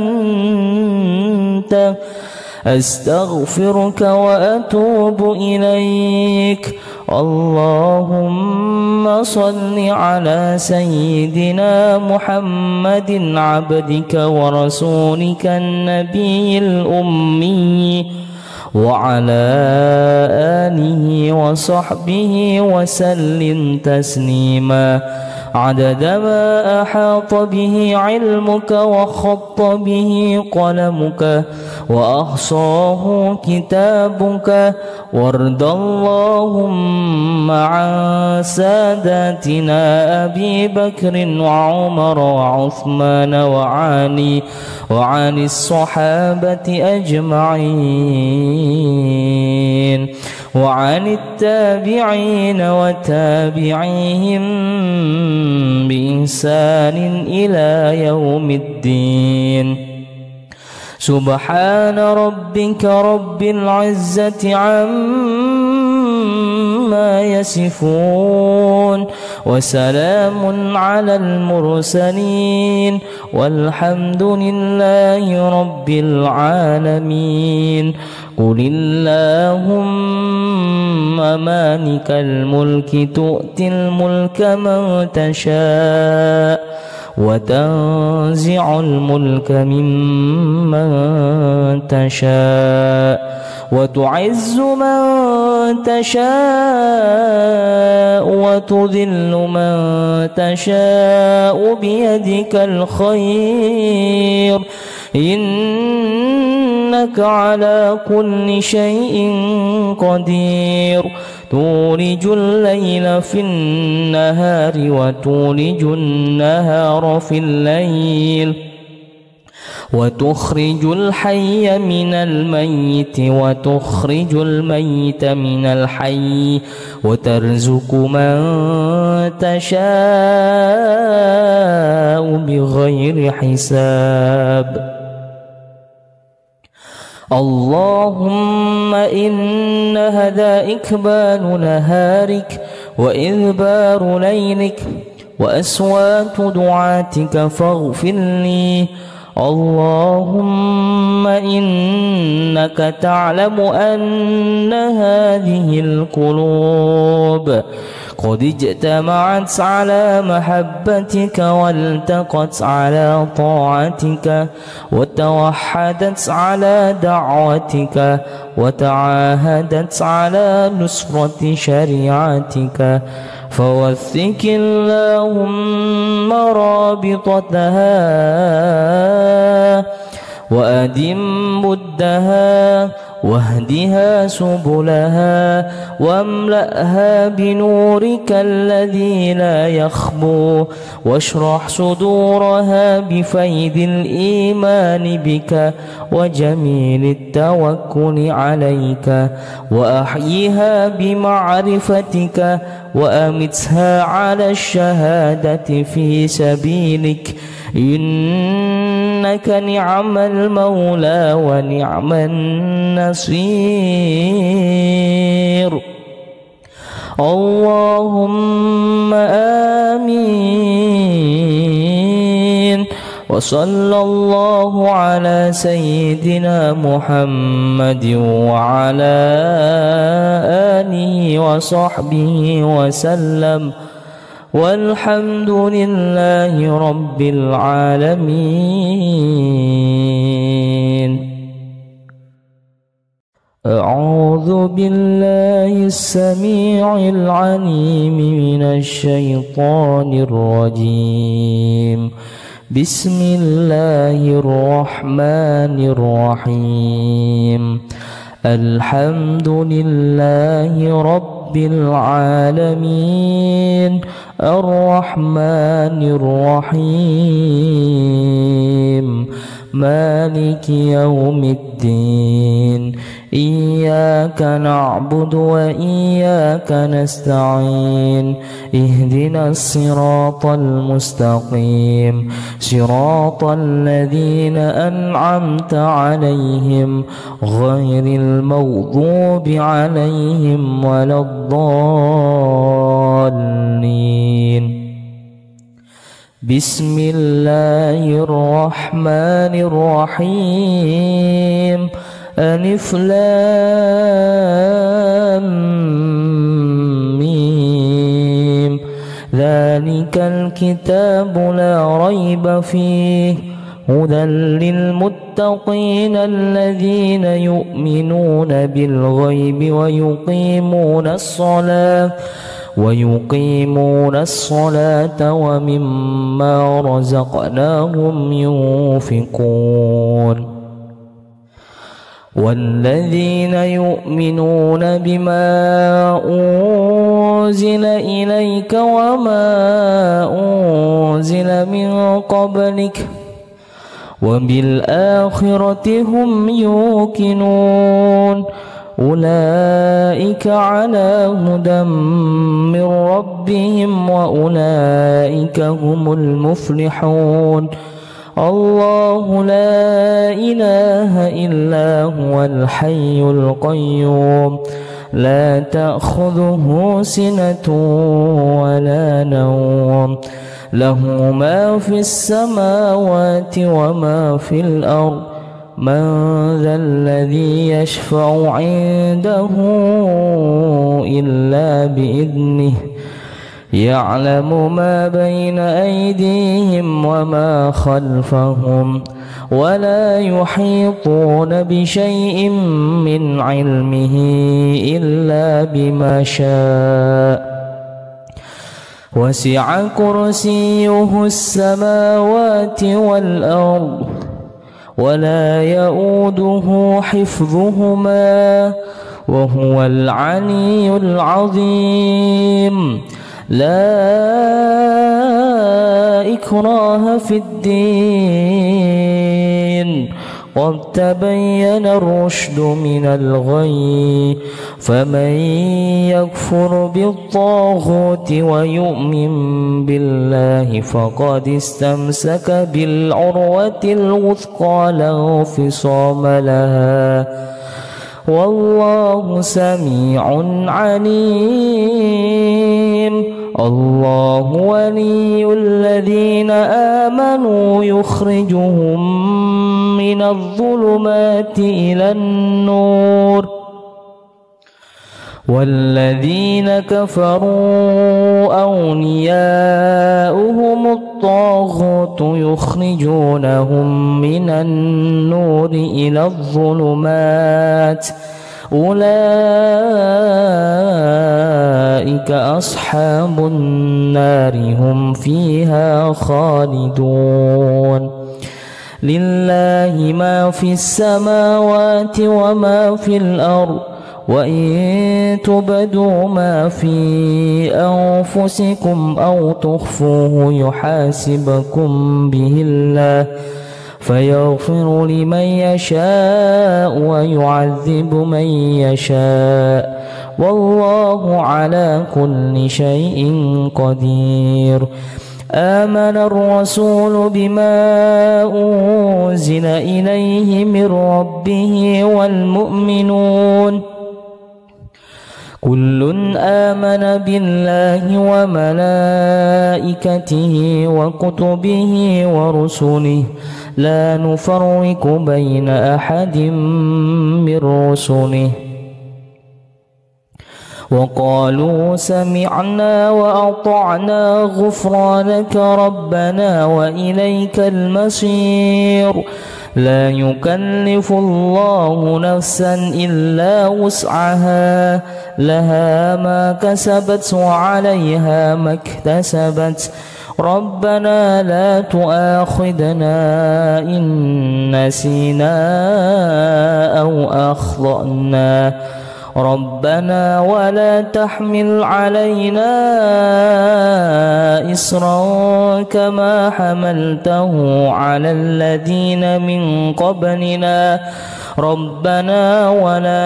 أنت، أستغفرك وأتوب إليك. اللهم صل على سيدنا محمد عبدك ورسولك النبي الأمي وعلى آله وصحبه وسلم تسليما. عدد ما أحاط به علمك وخط به قلمك وأحصاه كتابك. وارض اللهم عن ساداتنا أبي بكر وعمر وعثمان وعلي وعن الصحابة أجمعين وعن التابعين وتابعيهم بإحسان إلى يوم الدين. سبحان ربك رب العزة عما يصفون وسلام على المرسلين والحمد لله رب العالمين. قل اللهم مالك الملك تؤتي الملك من تشاء وتنزع الملك ممن تشاء وتعز من تشاء وتذل من تشاء بيدك الخير إنك على كل شيء قدير. تولج الليل في النهار وتولج النهار في الليل وتخرج الحي من الميت وتخرج الميت من الحي وترزق من تشاء بغير حساب. اللهم إن هذا إكبال نهارك وإذبار ليلك وأصوات دعاتك فاغفر لي. اللهم إنك تعلم أن هذه القلوب قد اجتمعت على محبتك والتقت على طاعتك وتوحدت على دعوتك وتعاهدت على نصرة شريعتك فوثق اللهم رابطتها وأدم بدها واهدها سبلها واملأها بنورك الذي لا يخبو واشرح صدورها بفيض الإيمان بك وجميل التوكل عليك وأحيها بمعرفتك وأمتها على الشهادة في سبيلك إنك نعم المولى ونعم النصير. اللهم آمين. وصلى الله على سيدنا محمد وعلى آله وصحبه وسلم والحمد لله رب العالمين. أعوذ بالله السميع العليم من الشيطان الرجيم. بسم الله الرحمن الرحيم. الحمد لله رب العالمين الرحمن الرحيم مالك يوم الدين إياك نعبد وإياك نستعين اهدنا الصراط المستقيم صراط الذين أنعمت عليهم غير المغضوب عليهم ولا الضالين. بسم الله الرحمن الرحيم. ألف لام ميم ذلك الكتاب لا ريب فيه هدى للمتقين الذين يؤمنون بالغيب ويقيمون الصلاة ويقيمون الصلاة ومما رزقناهم ينفقون والذين يؤمنون بما أنزل إليك وما أنزل من قبلك وبالآخرة هم يوقنون أولئك على هدى من ربهم وأولئك هم المفلحون الله لا إله إلا هو الحي القيوم لا تأخذه سنة ولا نوم له ما في السماوات وما في الأرض من ذا الذي يشفع عنده إلا بإذنه يعلم ما بين أيديهم وما خلفهم ولا يحيطون بشيء من علمه إلا بما شاء وسع كرسيه السماوات والأرض ولا يؤوده حفظهما وهو العلي العظيم لا إكراه في الدين قد تبين الرشد من الغي فمن يكفر بالطاغوت ويؤمن بالله فقد استمسك بالعروة الوثقى لا انفصام لها والله سميع عليم الله ولي الذين آمنوا يخرجهم من الظلمات إلى النور والذين كفروا أولياؤهم الطاغوت يخرجونهم من النور إلى الظلمات أولئك أصحاب النار هم فيها خالدون لله ما في السماوات وما في الأرض وإن تبدوا ما في أنفسكم أو تخفوه يحاسبكم به الله فيغفر لمن يشاء ويعذب من يشاء والله على كل شيء قدير آمن الرسول بما أنزل إليه من ربه والمؤمنون كل آمن بالله وملائكته وكتبه ورسله لا نفرق بين أحد من رسله وقالوا سمعنا وأطعنا غفرانك ربنا وإليك المصير لا يكلف الله نفسا إلا وسعها لها ما كسبت وعليها ما اكتسبت ربنا لا تؤاخذنا إن نسينا أو أخطأنا ربنا ولا تحمل علينا إصرا كما حملته على الذين من قبلنا ربنا ولا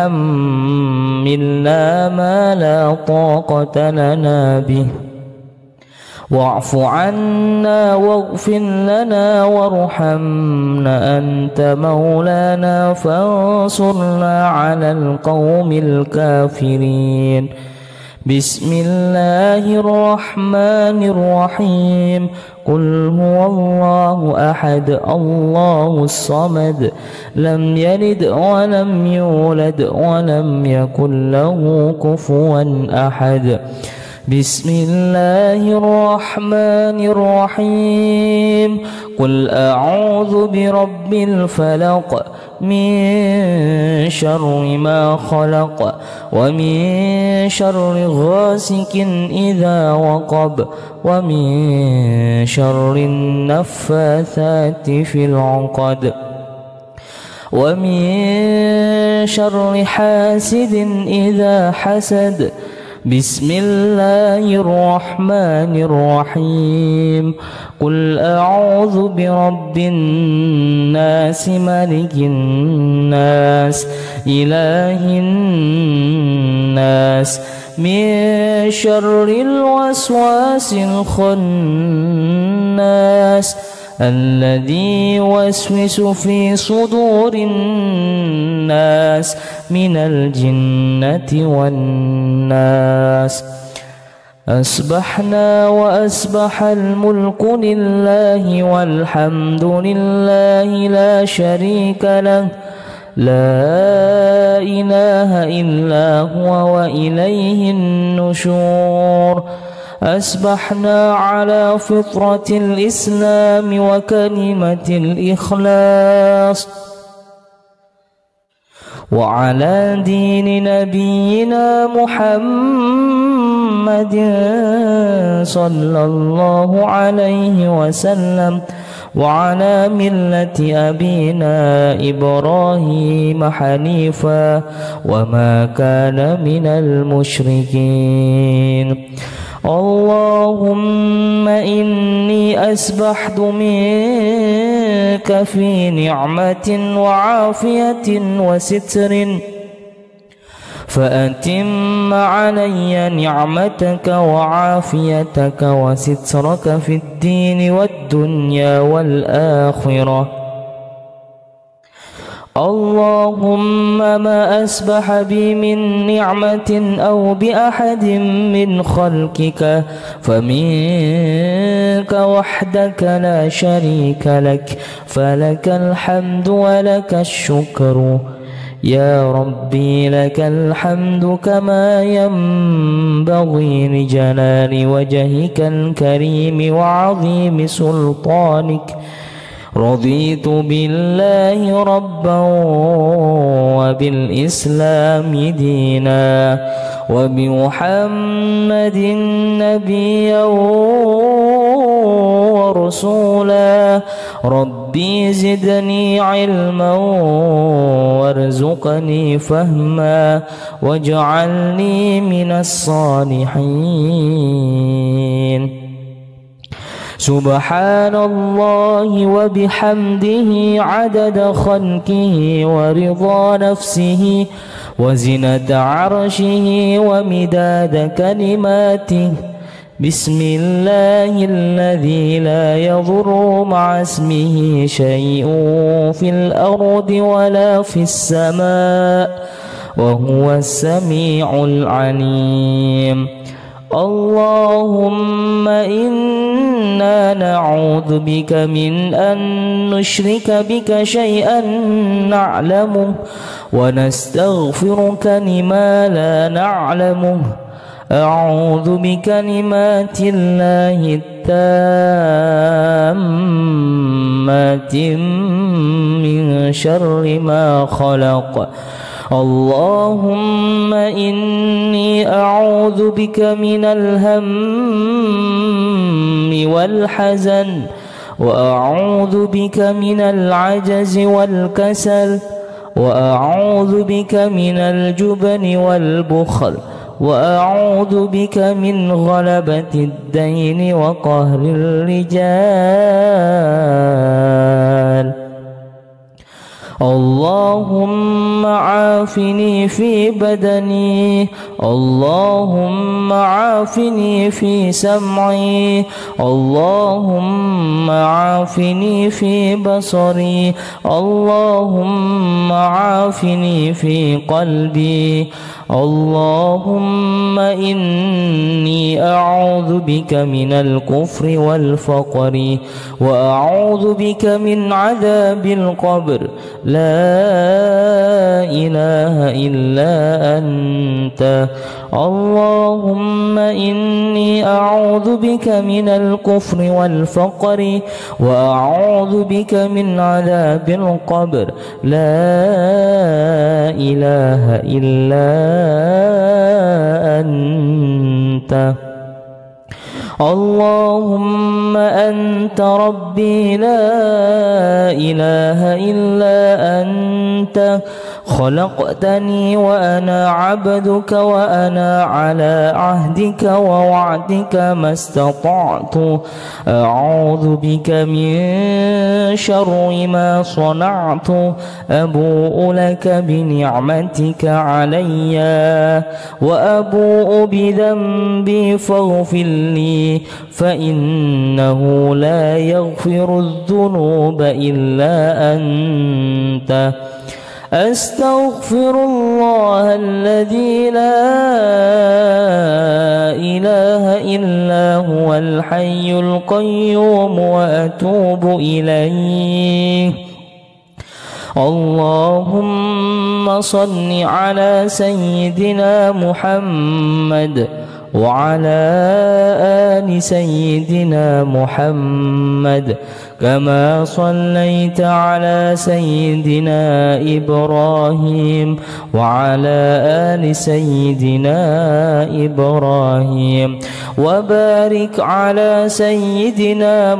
تحملنا ما لا طاقة لنا به واعف عنا واغفر لنا وارحمنا أنت مولانا فانصرنا على القوم الكافرين بسم الله الرحمن الرحيم قل هو الله أحد الله الصمد لم يلد ولم يولد ولم يكن له كفوا أحد بسم الله الرحمن الرحيم قل أعوذ برب الفلق من شر ما خلق ومن شر غاسق إذا وقب ومن شر النفاثات في العقد ومن شر حاسد إذا حسد بسم الله الرحمن الرحيم قل أعوذ برب الناس ملك الناس إله الناس من شر الوسواس الخناس الذي يوسوس في صدور الناس من الجنة والناس. أصبحنا وأصبح الملك لله والحمد لله لا شريك له لا إله إلا هو وإليه النشور. أصبحنا على فطرة الإسلام وكلمة الإخلاص وعلى دين نبينا محمد صلى الله عليه وسلم وعلى ملة أبينا إبراهيم حنيفا وما كان من المشركين. اللهم إني أسبحت منك في نعمة وعافية وستر فأتم علي نعمتك وعافيتك وسترك في الدين والدنيا والآخرة. اللهم ما أسبح بي من نعمة أو بأحد من خلقك فمنك وحدك لا شريك لك فلك الحمد ولك الشكر. يا ربي لك الحمد كما ينبغي لجلال وجهك الكريم وعظيم سلطانك. رضيت بالله ربا وبالإسلام دينا وبمحمد نبيا ورسولا. ربي زدني علما وارزقني فهما واجعلني من الصالحين. سبحان الله وبحمده عدد خلقه ورضا نفسه وزنة عرشه ومداد كلماته. بسم الله الذي لا يضر مع اسمه شيء في الأرض ولا في السماء وهو السميع العليم. اللهم إنا نعوذ بك من أن نشرك بك شيئا نعلمه ونستغفرك لما لا نعلمه. أعوذ بكلمات الله التامات من شر ما خلق. اللهم إني أعوذ بك من الهم والحزن وأعوذ بك من العجز والكسل وأعوذ بك من الجبن والبخل وأعوذ بك من غلبة الدين وقهر الرجال. اللهم عافني في بدني. اللهم عافني في سمعي. اللهم عافني في بصري. اللهم عافني في قلبي. اللهم إني أعوذ بك من الكفر والفقر وأعوذ بك من عذاب القبر لا إله إلا أنت. اللهم إني أعوذ بك من الكفر والفقر وأعوذ بك من عذاب القبر لا إله إلا أنت. اللهم أنت ربي لا إله إلا أنت خلقتني وأنا عبدك وأنا على عهدك ووعدك ما استطعت أعوذ بك من شر ما صنعت أبوء لك بنعمتك علي وأبوء بذنبي فاغفر لي فإنه لا يغفر الذنوب إلا أنت. أستغفر الله الذي لا إله إلا هو الحي القيوم وأتوب إليه. اللهم صل على سيدنا محمد وعلى آل سيدنا محمد كما صليت على سيدنا إبراهيم وعلى آل سيدنا إبراهيم وبارك على سيدنا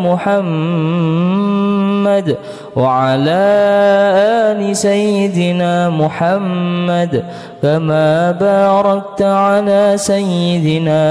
محمد وعلى آل سيدنا محمد كما باركت على سيدنا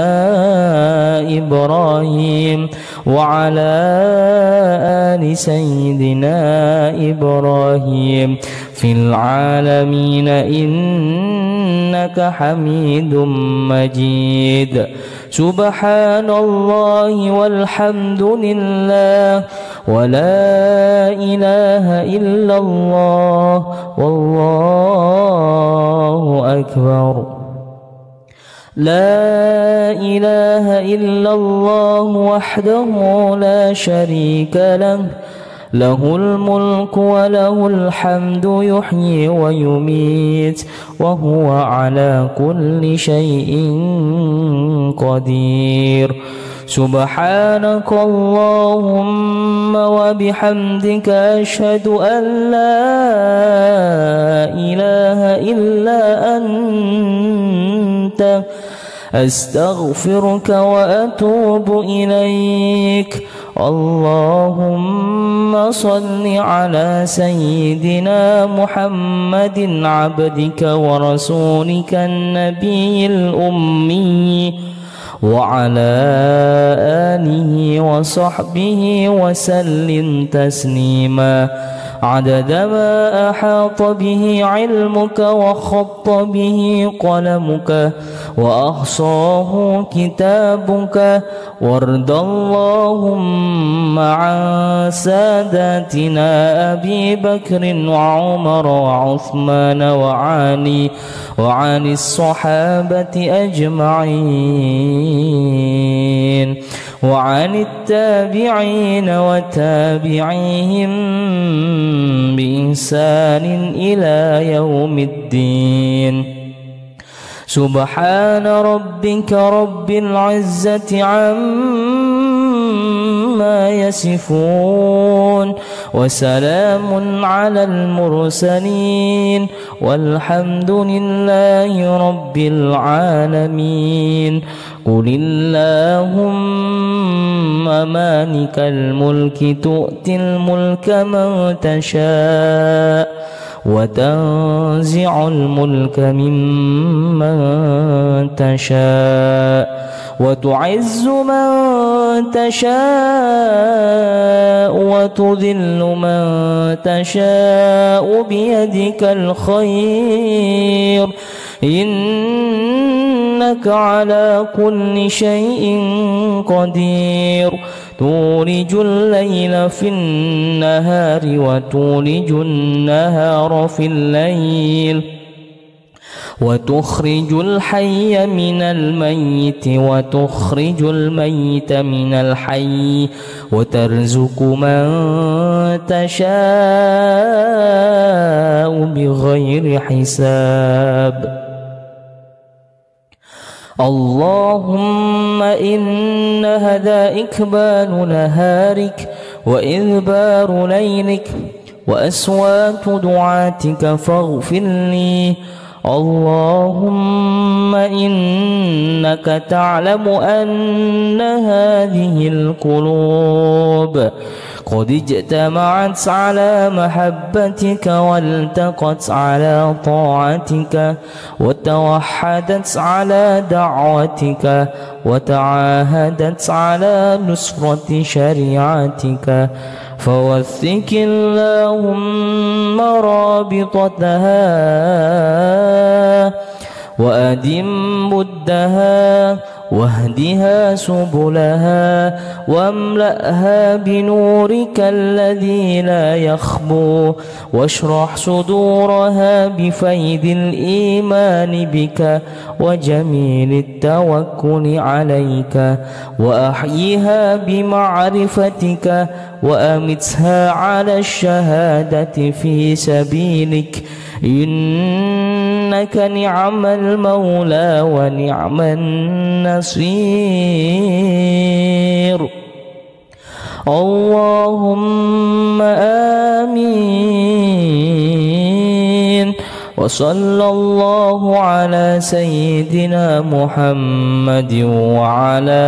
إبراهيم وعلى آل سيدنا إبراهيم في العالمين إنك حميد مجيد. سبحان الله والحمد لله ولا إله إلا الله والله أكبر. لا إله إلا الله وحده لا شريك له له الملك وله الحمد يحيي ويميت وهو على كل شيء قدير. سبحانك اللهم وبحمدك أشهد أن لا إله إلا أنت أستغفرك وأتوب إليك. اللهم صل على سيدنا محمد عبدك ورسولك النبي الأمي وعلى آله وصحبه وسلم تسليما عدد ما أحاط به علمك وخط به قلمك وأحصاه كتابك. وارض اللهم عن ساداتنا أبي بكر وعمر وعثمان وعلي وعن الصحابة أجمعين وعن التابعين وتابعيهم بإحسان إلى يوم الدين. سبحان ربك رب العزة عما يصفون وسلام على المرسلين والحمد لله رب العالمين. قل اللهم مالك الملك تؤتي الملك من تشاء وتنزع الملك ممن تشاء وتعز من تشاء وتذل من تشاء بيدك الخير إنك على كل شيء قدير. تولج الليل في النهار وتولج النهار في الليل وتخرج الحي من الميت وتخرج الميت من الحي وترزق من تشاء بغير حساب. اللهم إن هذا إكبال نهارك وإذبار ليلك وأصوات دعاتك فاغفر لي. اللهم إنك تعلم أن هذه القلوب قد اجتمعت على محبتك والتقت على طاعتك وتوحدت على دعوتك وتعاهدت على نصرة شريعتك، فوثق اللهم رابطتها وأدم بدها واهدها سبلها واملأها بنورك الذي لا يخبو، واشرح صدورها بفيض الإيمان بك وجميل التوكل عليك، وأحيها بمعرفتك وأمتها على الشهادة في سبيلك، إنك نعم المولى ونعم النصير. اللهم آمين. وصلى الله على سيدنا محمد وعلى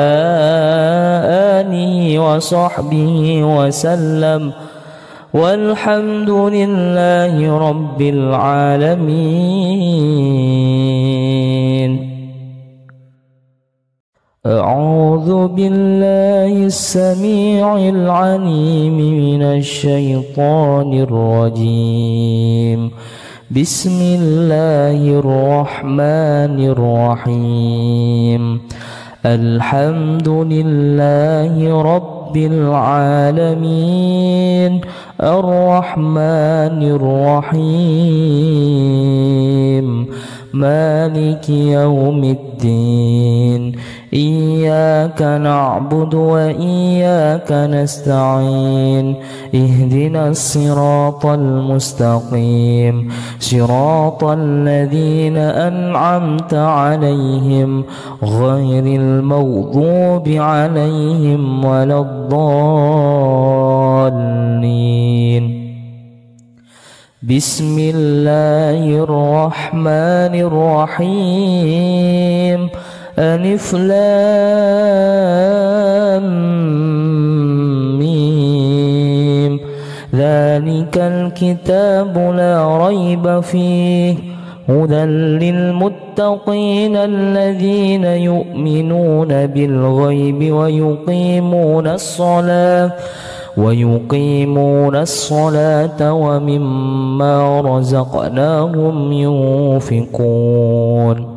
آله وصحبه وسلم، والحمد لله رب العالمين. أعوذ بالله السميع العليم من الشيطان الرجيم. بسم الله الرحمن الرحيم. الحمد لله رب العالمين الرحمن الرحيم مالك يوم الدين. إياك نعبد وإياك نستعين. اهدنا الصراط المستقيم، صراط الذين أنعمت عليهم غير المغضوب عليهم ولا الضالين. بسم الله الرحمن الرحيم. ألف لام ميم. ذلك الكتاب لا ريب فيه هدى للمتقين الذين يؤمنون بالغيب ويقيمون الصلاة ويقيمون الصلاة ومما رزقناهم ينفقون.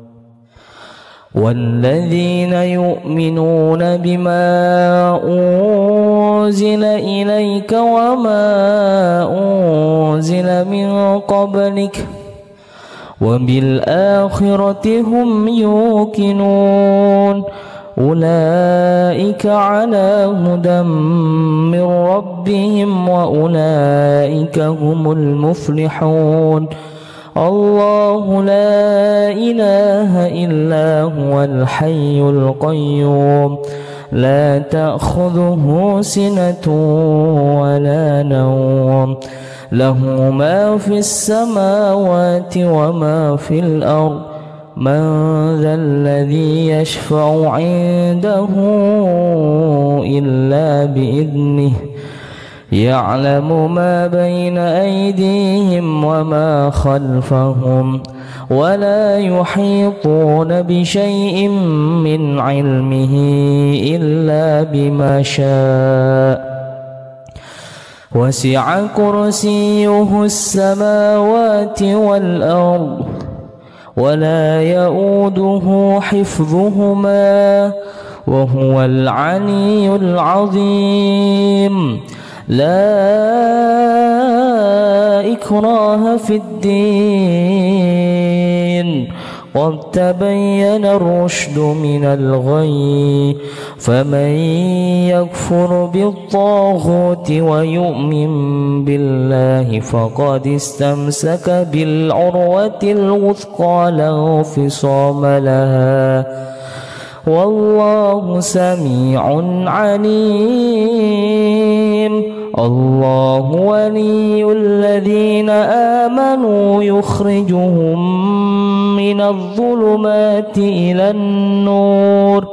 والذين يؤمنون بما أنزل إليك وما أنزل من قبلك وبالآخرة هم يوقنون. أولئك على هدى من ربهم وأولئك هم المفلحون. الله لا إله إلا هو الحي القيوم لا تأخذه سنة ولا نوم، له ما في السماوات وما في الأرض. من ذا الذي يشفع عنده إلا بإذنه، يعلم ما بين أيديهم وما خلفهم، ولا يحيطون بشيء من علمه إلا بما شاء. وسع كرسيه السماوات والأرض ولا يؤوده حفظهما وهو العلي العظيم. لا إكراه في الدين، قد تبين الرشد من الغي فمن يكفر بالطاغوت ويؤمن بالله فقد استمسك بالعروة الوثقى لا انفصام لها والله سميع عليم. الله ولي الذين آمنوا يخرجهم من الظلمات إلى النور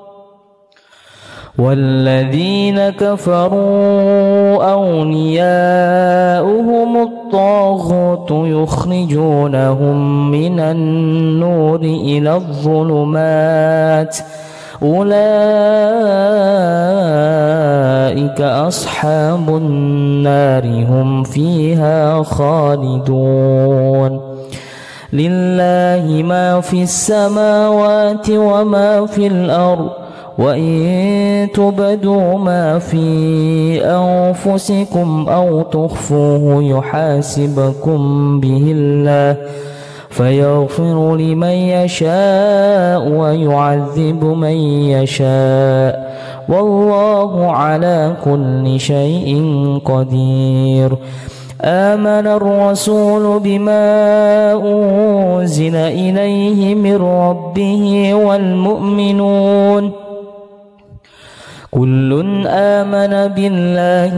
والذين كفروا أولياؤهم الطاغوت يخرجونهم من النور إلى الظلمات أولئك أصحاب النار هم فيها خالدون. لله ما في السماوات وما في الأرض وإن تبدوا ما في أنفسكم أو تخفوه يحاسبكم به الله فيغفر لمن يشاء ويعذب من يشاء والله على كل شيء قدير. آمن الرسول بما أنزل إليه من ربه والمؤمنون كل آمن بالله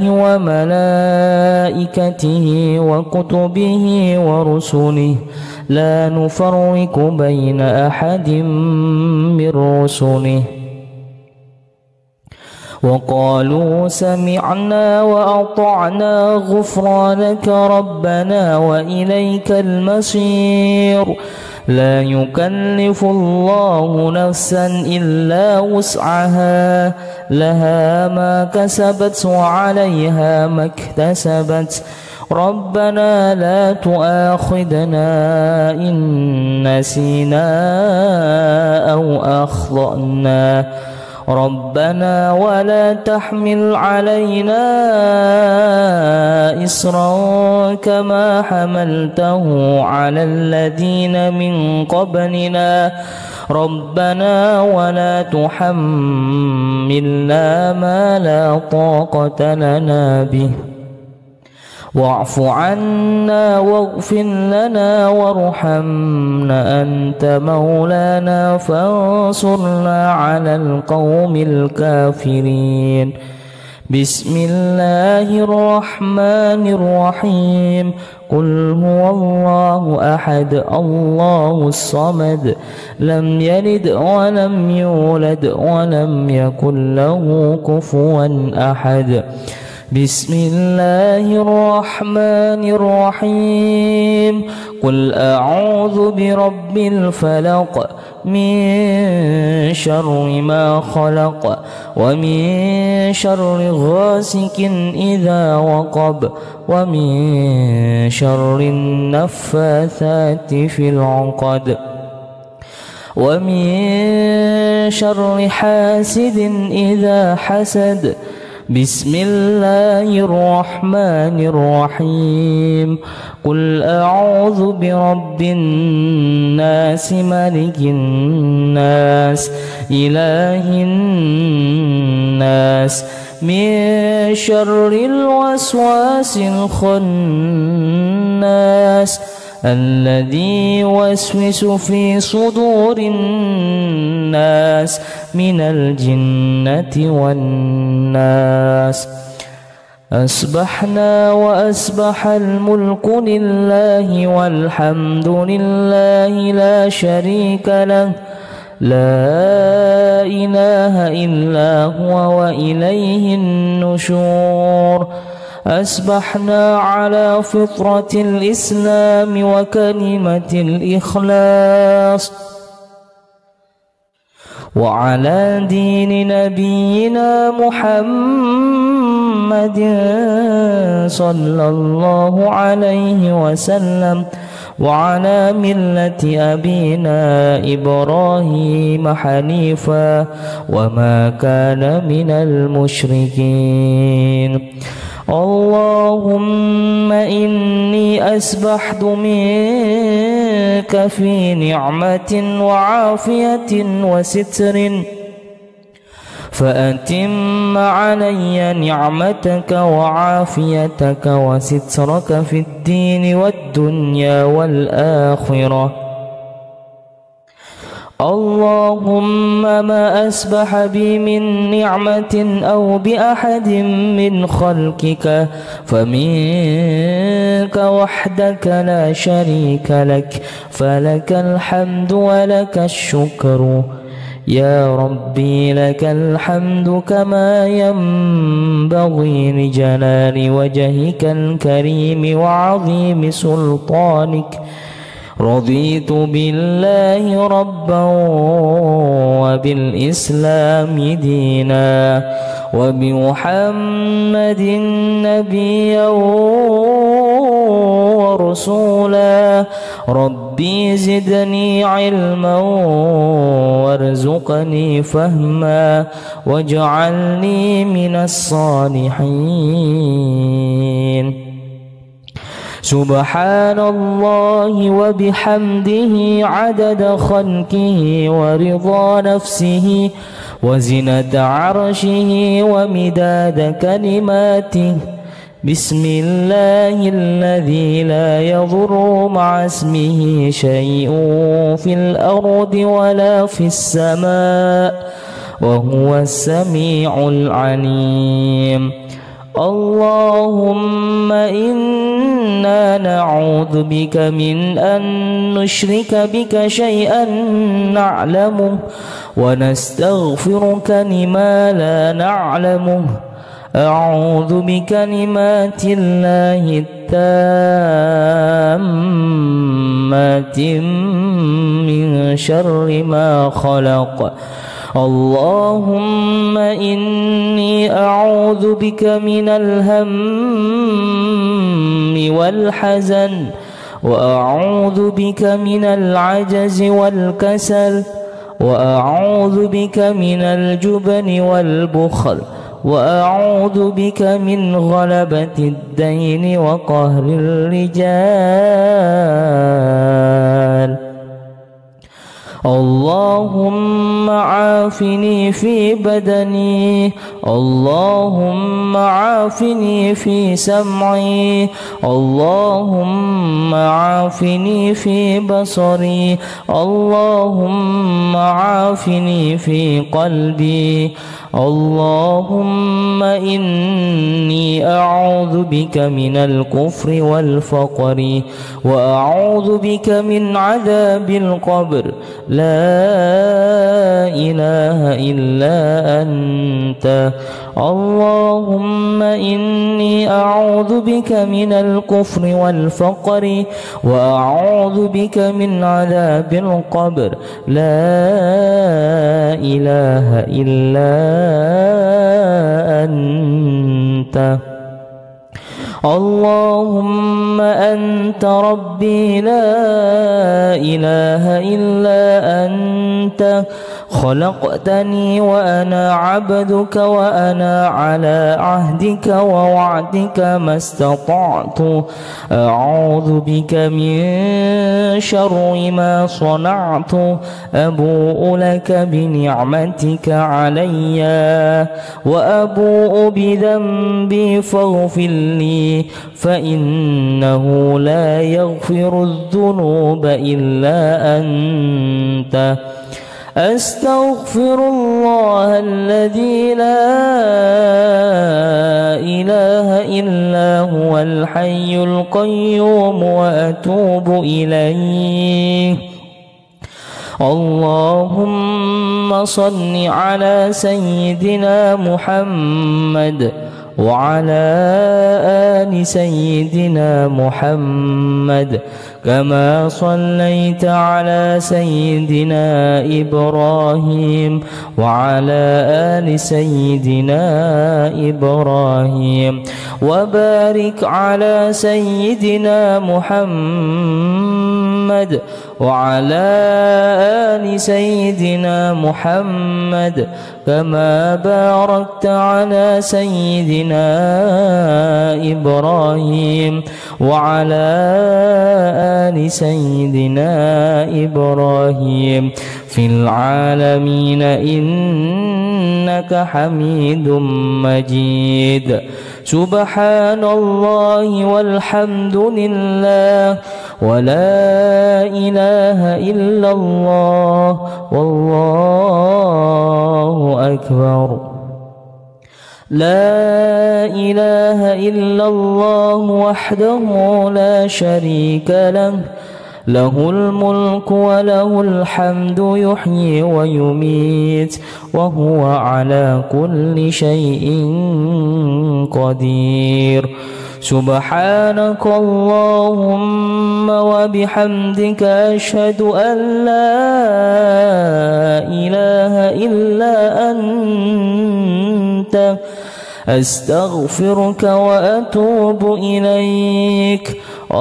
وملائكته وكتبه ورسله لا نفرق بين أحد من رسله وقالوا سمعنا وأطعنا غفرانك ربنا وإليك المصير. لا يكلف الله نفسا إلا وسعها لها ما كسبت وعليها ما اكتسبت ربنا لا تؤاخذنا إن نسينا أو أخطأنا ربنا ولا تحمل علينا إصرا كما حملته على الذين من قبلنا ربنا ولا تحملنا ما لا طاقة لنا به واعف عنا واغفر لنا وارحمنا أنت مولانا فانصرنا على القوم الكافرين. بسم الله الرحمن الرحيم. قل هو الله أحد الله الصمد لم يلد ولم يولد ولم يكن له كفوا أحد. بسم الله الرحمن الرحيم. قل أعوذ برب الفلق من شر ما خلق ومن شر غاسق إذا وقب ومن شر النفاثات في العقد ومن شر حاسد إذا حسد. بسم الله الرحمن الرحيم. قل أعوذ برب الناس ملك الناس إله الناس من شر الوسواس الخناس الذي يوسوس في صدور الناس من الجنة والناس. أصبحنا وأصبح الملك لله والحمد لله لا شريك له لا إله إلا هو وإليه النشور. أصبحنا على فطرة الإسلام وكلمة الإخلاص وعلى دين نبينا محمد صلى الله عليه وسلم وعلى ملة أبينا إبراهيم حنيفا وما كان من المشركين. اللهم إني أسبحت منك في نعمة وعافية وستر، فأتم علي نعمتك وعافيتك وسترك في الدين والدنيا والآخرة. اللهم ما أسبح بي من نعمة أو بأحد من خلقك فمنك وحدك لا شريك لك، فلك الحمد ولك الشكر. يا ربي لك الحمد كما ينبغي لجلال وجهك الكريم وعظيم سلطانك. رضيت بالله ربا وبالإسلام دينا وبمحمد نبيا ورسولا. ربي زدني علما وارزقني فهما واجعلني من الصالحين. سبحان الله وبحمده عدد خلقه ورضا نفسه وزنة عرشه ومداد كلماته. بسم الله الذي لا يضر مع اسمه شيء في الأرض ولا في السماء وهو السميع العليم. اللهم إنا نعوذ بك من أن نشرك بك شيئا نعلمه ونستغفرك لما لا نعلمه. أعوذ بكلمات الله التامات من شر ما خلق. اللهم إني أعوذ بك من الهم والحزن، وأعوذ بك من العجز والكسل، وأعوذ بك من الجبن والبخل، وأعوذ بك من غلبة الدين وقهر الرجال. اللهم عافني في بدني، اللهم عافني في سمعي، اللهم عافني في بصري، اللهم عافني في قلبي. اللهم إني أعوذ بك من الكفر والفقر، وأعوذ بك من عذاب القبر. لا إله إلا أنت. اللهم إني أعوذ بك من الكفر والفقر، وأعوذ بك من عذاب القبر. لا إله إلا أنت. اللهم أنت ربي لا إله إلا أنت. خلقتني وأنا عبدك، وأنا على عهدك ووعدك ما استطعت. أعوذ بك من شر ما صنعت. أبوء لك بنعمتك علي وأبوء بذنبي فاغفر لي، فإنه لا يغفر الذنوب إلا أنت. أستغفر الله الذي لا إله إلا هو الحي القيوم وأتوب إليه. اللهم صل على سيدنا محمد وعلى آل سيدنا محمد، كما صليت على سيدنا إبراهيم وعلى آل سيدنا إبراهيم، وبارك على سيدنا محمد محمد وعلى آل سيدنا محمد كما باركت على سيدنا إبراهيم وعلى آل سيدنا إبراهيم في العالمين إنك حميد مجيد. سبحان الله والحمد لله ولا إله إلا الله والله أكبر. لا إله إلا الله وحده لا شريك له له الملك وله الحمد يحيي ويميت وهو على كل شيء قدير. سبحانك اللهم وبحمدك أشهد أن لا إله إلا أنت أستغفرك وأتوب إليك.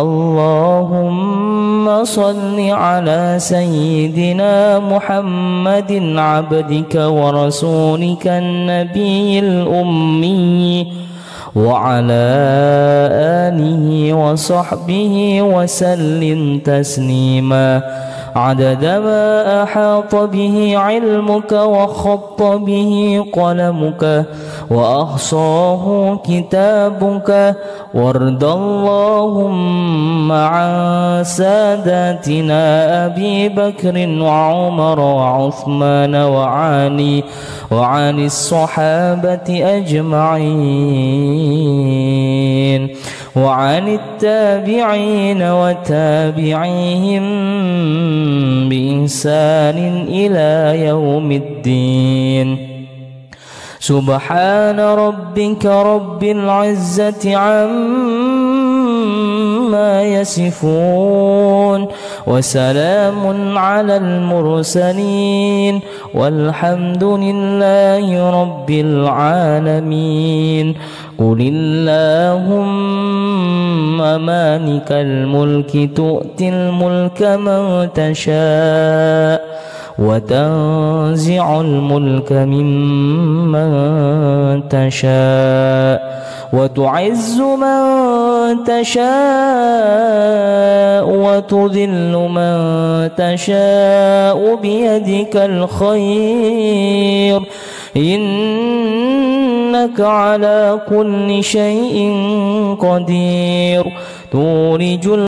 اللهم صل على سيدنا محمد عبدك ورسولك النبي الأمي وعلى آله وصحبه وسلم تسليما عدد ما أحاط به علمك وخط به قلمك وأحصاه كتابك. وارض اللهم عن ساداتنا أبي بكر وعمر وعثمان وعلي وعن الصحابة أجمعين وعن التابعين وتابعيهم بإحسان إلى يوم الدين. سبحان ربك رب العزة عما يصفون وسلام على المرسلين والحمد لله رب العالمين. قل اللهم مالك الملك تؤتي الملك من تشاء وتنزع الملك ممن تشاء وتعز من تشاء وتذل من تشاء بيدك الخير إنك على كل شيء قدير. تولج